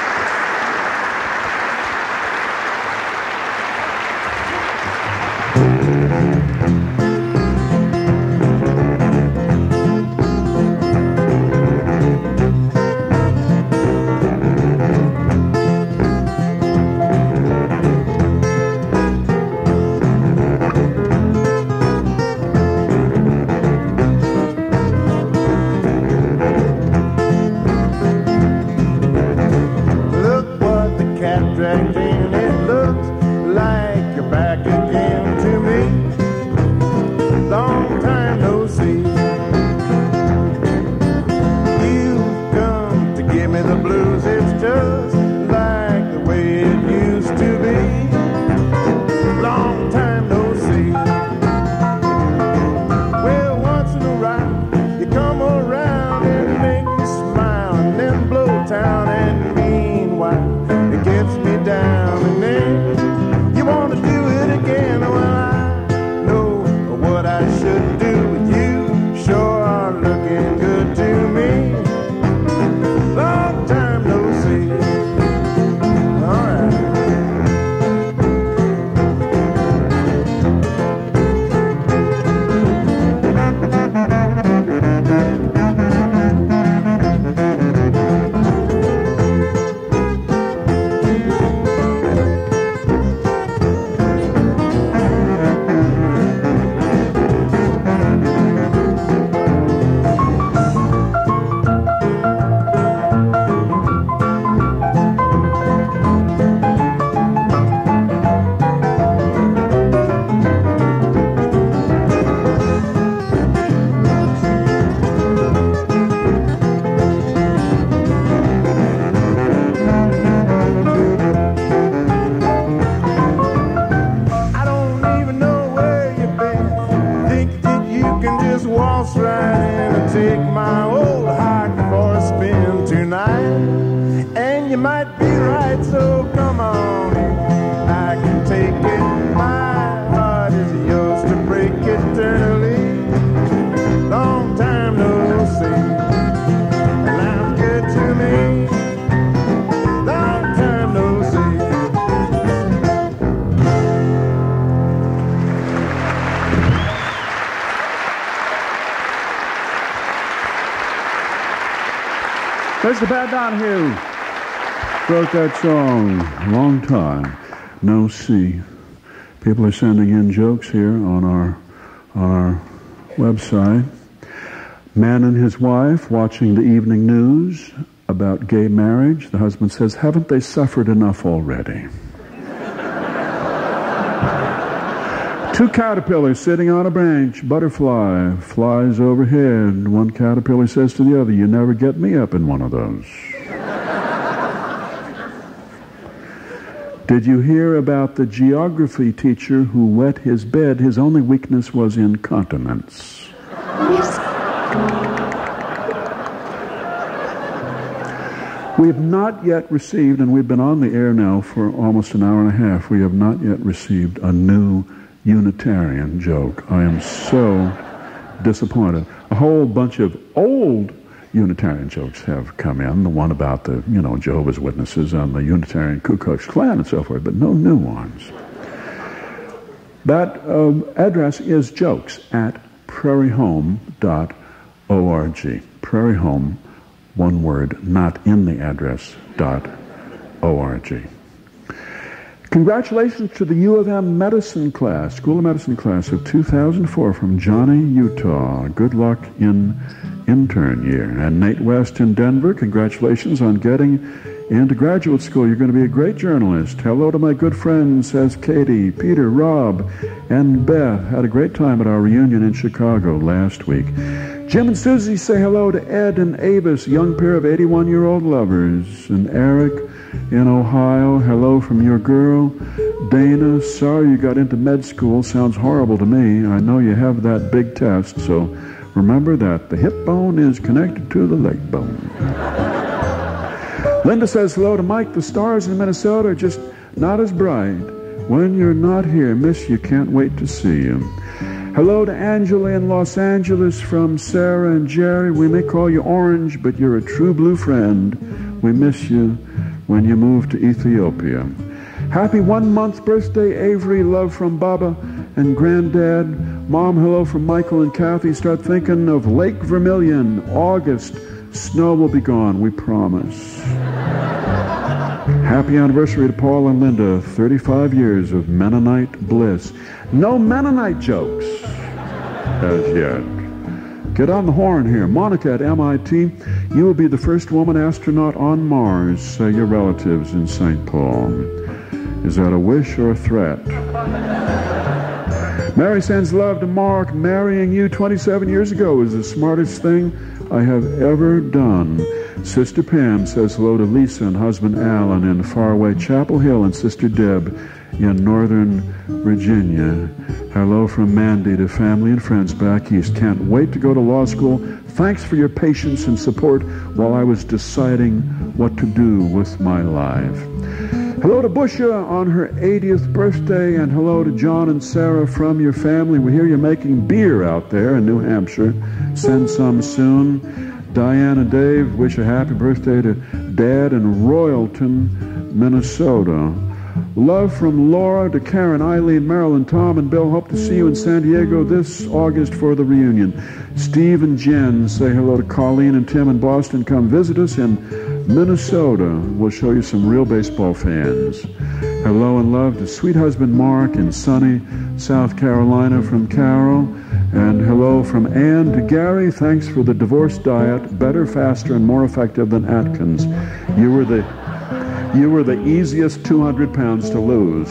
Mister Pat Donahue wrote that song a long time. No sea. People are sending in jokes here on our on our website. Man and his wife watching the evening news about gay marriage. The husband says, haven't they suffered enough already? Two caterpillars sitting on a branch, butterfly flies overhead. One caterpillar says to the other, you never get me up in one of those. Did you hear about the geography teacher who wet his bed? His only weakness was incontinence. We have not yet received, and we've been on the air now for almost an hour and a half, we have not yet received a new Unitarian joke. I am so disappointed. A whole bunch of old Unitarian jokes have come in. The one about the, you know, Jehovah's Witnesses and the Unitarian Ku Klux Klan and so forth, but no new ones. That um, address is jokes at prairie home dot org. Prairie Home, one word, not in the address, dot org. Congratulations to the U of M medicine class, School of Medicine class of two thousand four from Johnny, Utah. Good luck in intern year. And Nate West in Denver, congratulations on getting into graduate school. You're going to be a great journalist. Hello to my good friends, says Katie, Peter, Rob, and Beth. Had a great time at our reunion in Chicago last week. Jim and Susie say hello to Ed and Avis, young pair of eighty-one-year-old lovers. And Eric in Ohio, hello from your girl. Dana, sorry you got into med school. Sounds horrible to me. I know you have that big test, so remember that the hip bone is connected to the leg bone. Linda says hello to Mike. The stars in Minnesota are just not as bright. When you're not here, miss you, can't wait to see you. Hello to Angela in Los Angeles from Sarah and Jerry. We may call you Orange, but you're a true blue friend. We miss you when you move to Ethiopia. Happy one-month birthday, Avery. Love from Baba and Granddad. Mom, hello from Michael and Kathy. Start thinking of Lake Vermilion. August. Snow will be gone, we promise. Happy anniversary to Paul and Linda. thirty-five years of Mennonite bliss. No Mennonite jokes as yet. Get on the horn here. Monica at M I T. You will be the first woman astronaut on Mars, say your relatives in Saint Paul. Is that a wish or a threat? Mary sends love to Mark. Marrying you twenty-seven years ago was the smartest thing I have ever done. Sister Pam says hello to Lisa and husband Alan in faraway Chapel Hill, and Sister Deb in Northern Virginia. Hello from Mandy to family and friends back east. Can't wait to go to law school. Thanks for your patience and support while I was deciding what to do with my life. Hello to Busha on her eightieth birthday, and hello to John and Sarah from your family. We hear you're making beer out there in New Hampshire. Send some soon. Diane and Dave wish a happy birthday to Dad in Royalton, Minnesota. Love from Laura to Karen, Eileen, Marilyn, Tom, and Bill. Hope to see you in San Diego this August for the reunion. Steve and Jen say hello to Colleen and Tim in Boston. Come visit us in Minnesota. We'll show you some real baseball fans. Hello and love to sweet husband Mark in sunny South Carolina from Carol. And hello from Ann to Gary. Thanks for the divorce diet. Better, faster, and more effective than Atkins. You were the you were the easiest two hundred pounds to lose.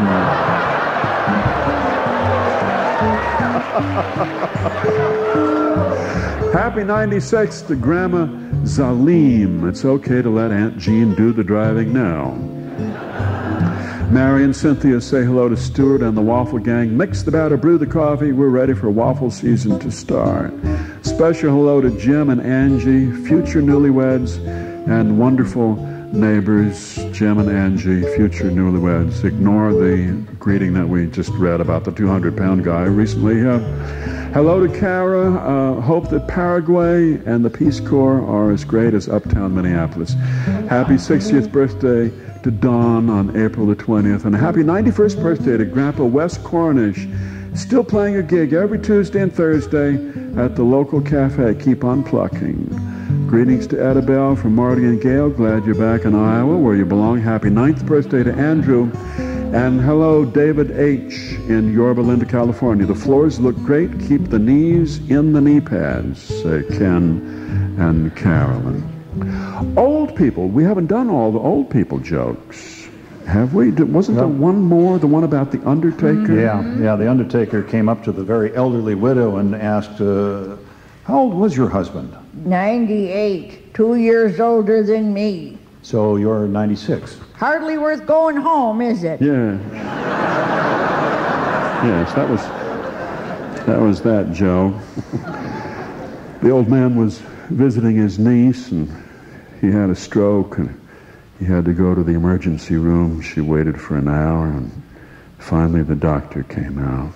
Happy ninety-six to Grandma Zalim. It's okay to let Aunt Jean do the driving now. Mary and Cynthia say hello to Stuart and the Waffle Gang. Mix the batter, brew the coffee. We're ready for waffle season to start. Special hello to Jim and Angie, future newlyweds, and wonderful neighbors, Jim and Angie, future newlyweds. Ignore the greeting that we just read about the two hundred pound guy recently. Uh, hello to Kara. Uh, hope that Paraguay and the Peace Corps are as great as uptown Minneapolis. Happy sixtieth birthday to Dawn on April the twentieth, and a happy ninety-first birthday to Grandpa Wes Cornish, still playing a gig every Tuesday and Thursday at the local cafe. Keep on plucking. Greetings to Adabelle from Marty and Gail. Glad you're back in Iowa where you belong. Happy ninth birthday to Andrew. And hello, David H. in Yorba Linda, California. The floors look great. Keep the knees in the knee pads, say Ken and Carolyn. Old people. We haven't done all the old people jokes, have we? Did- Wasn't there one more, the one about the Undertaker? Yeah, yeah. The Undertaker came up to the very elderly widow and asked, uh, how old was your husband? ninety-eight, two years older than me. So you're ninety-six. Hardly worth going home, is it? Yeah. Yes, that was that was that, Joe. The old man was visiting his niece, and he had a stroke, and he had to go to the emergency room. She waited for an hour, and finally the doctor came out.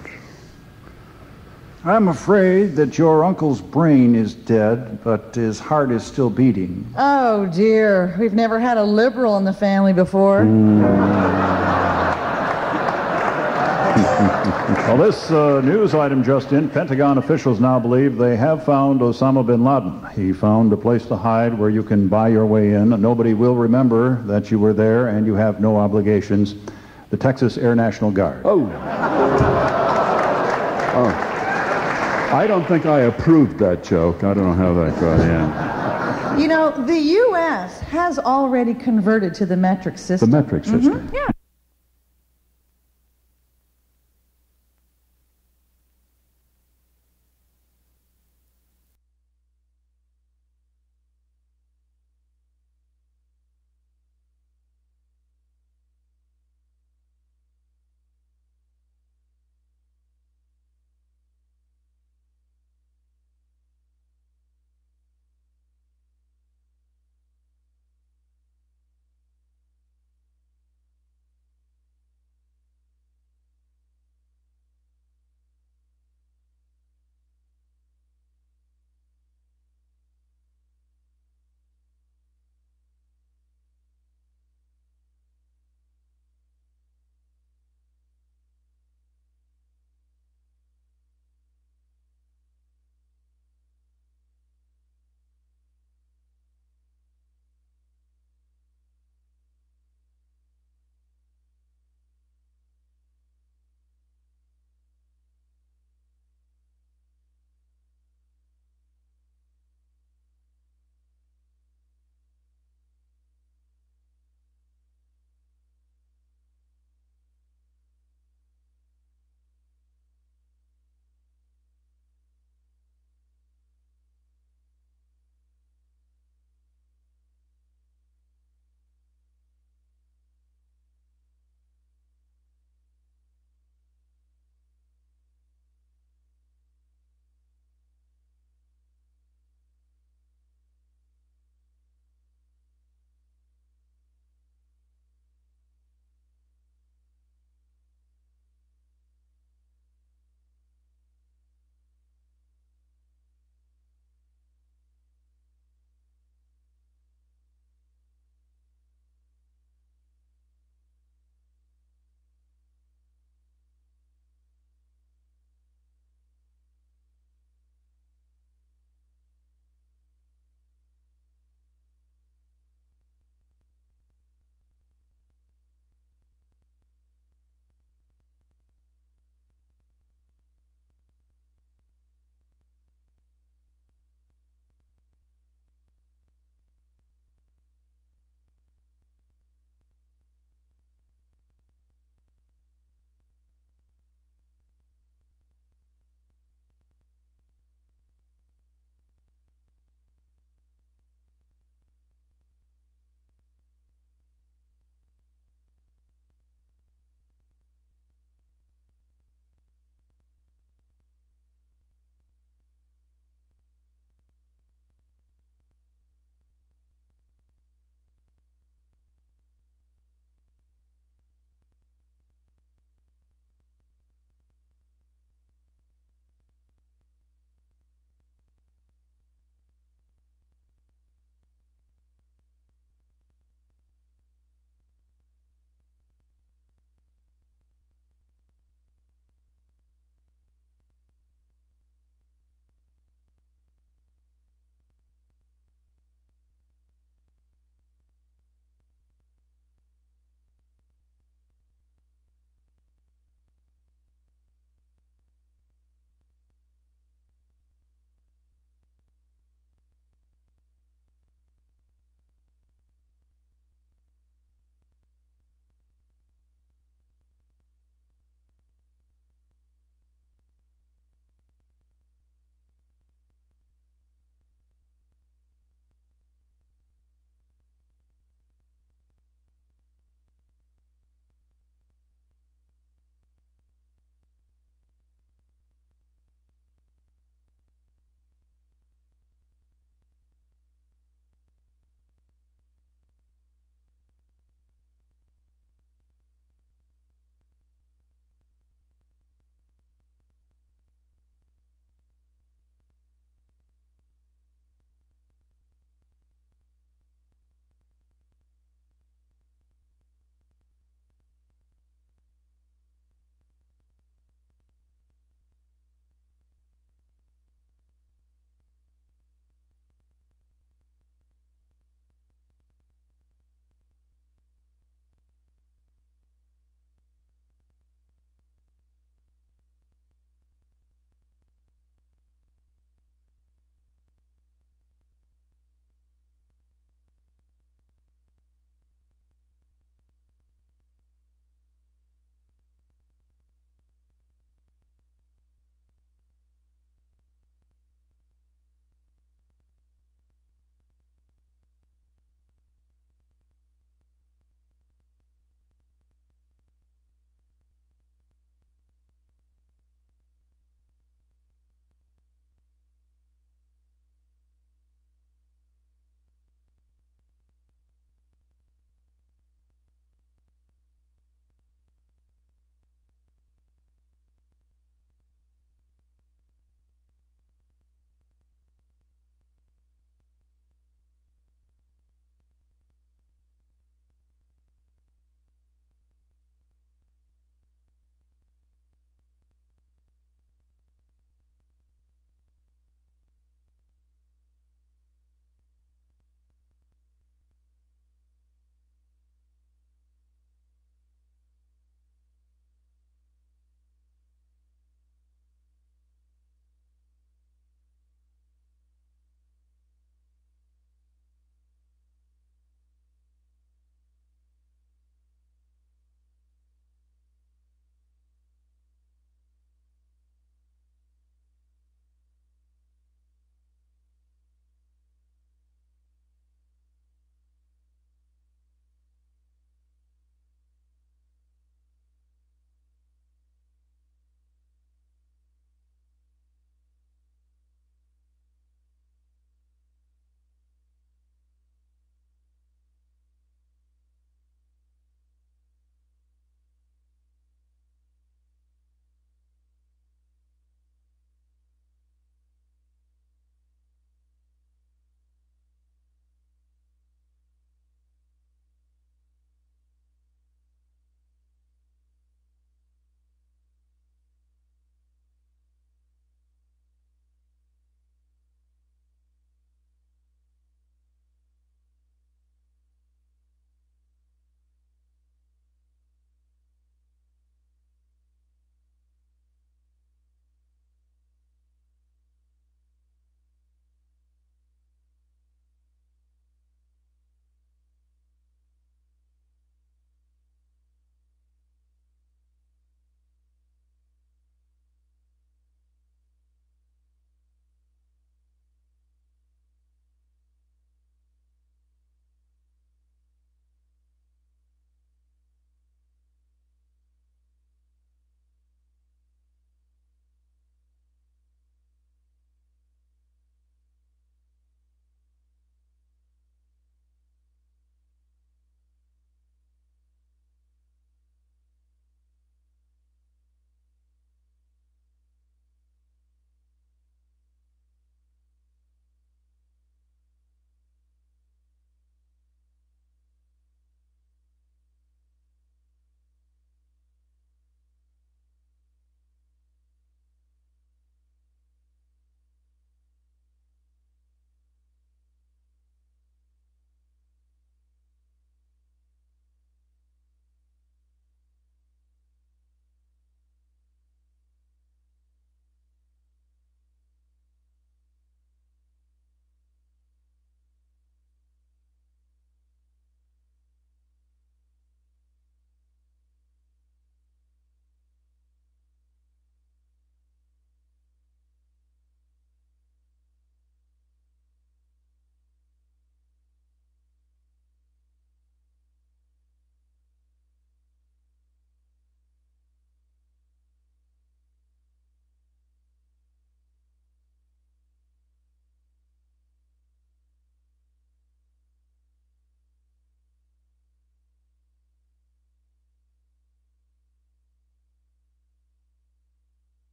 I'm afraid that your uncle's brain is dead, but his heart is still beating. Oh, dear. We've never had a liberal in the family before. Well, this uh, news item just in, Pentagon officials now believe they have found Osama bin Laden. He found a place to hide where you can buy your way in. Nobody will remember that you were there, and you have no obligations. The Texas Air National Guard. Oh. Oh. I don't think I approved that joke. I don't know how that got in. You know, the U S has already converted to the metric The system. metric system. Yeah.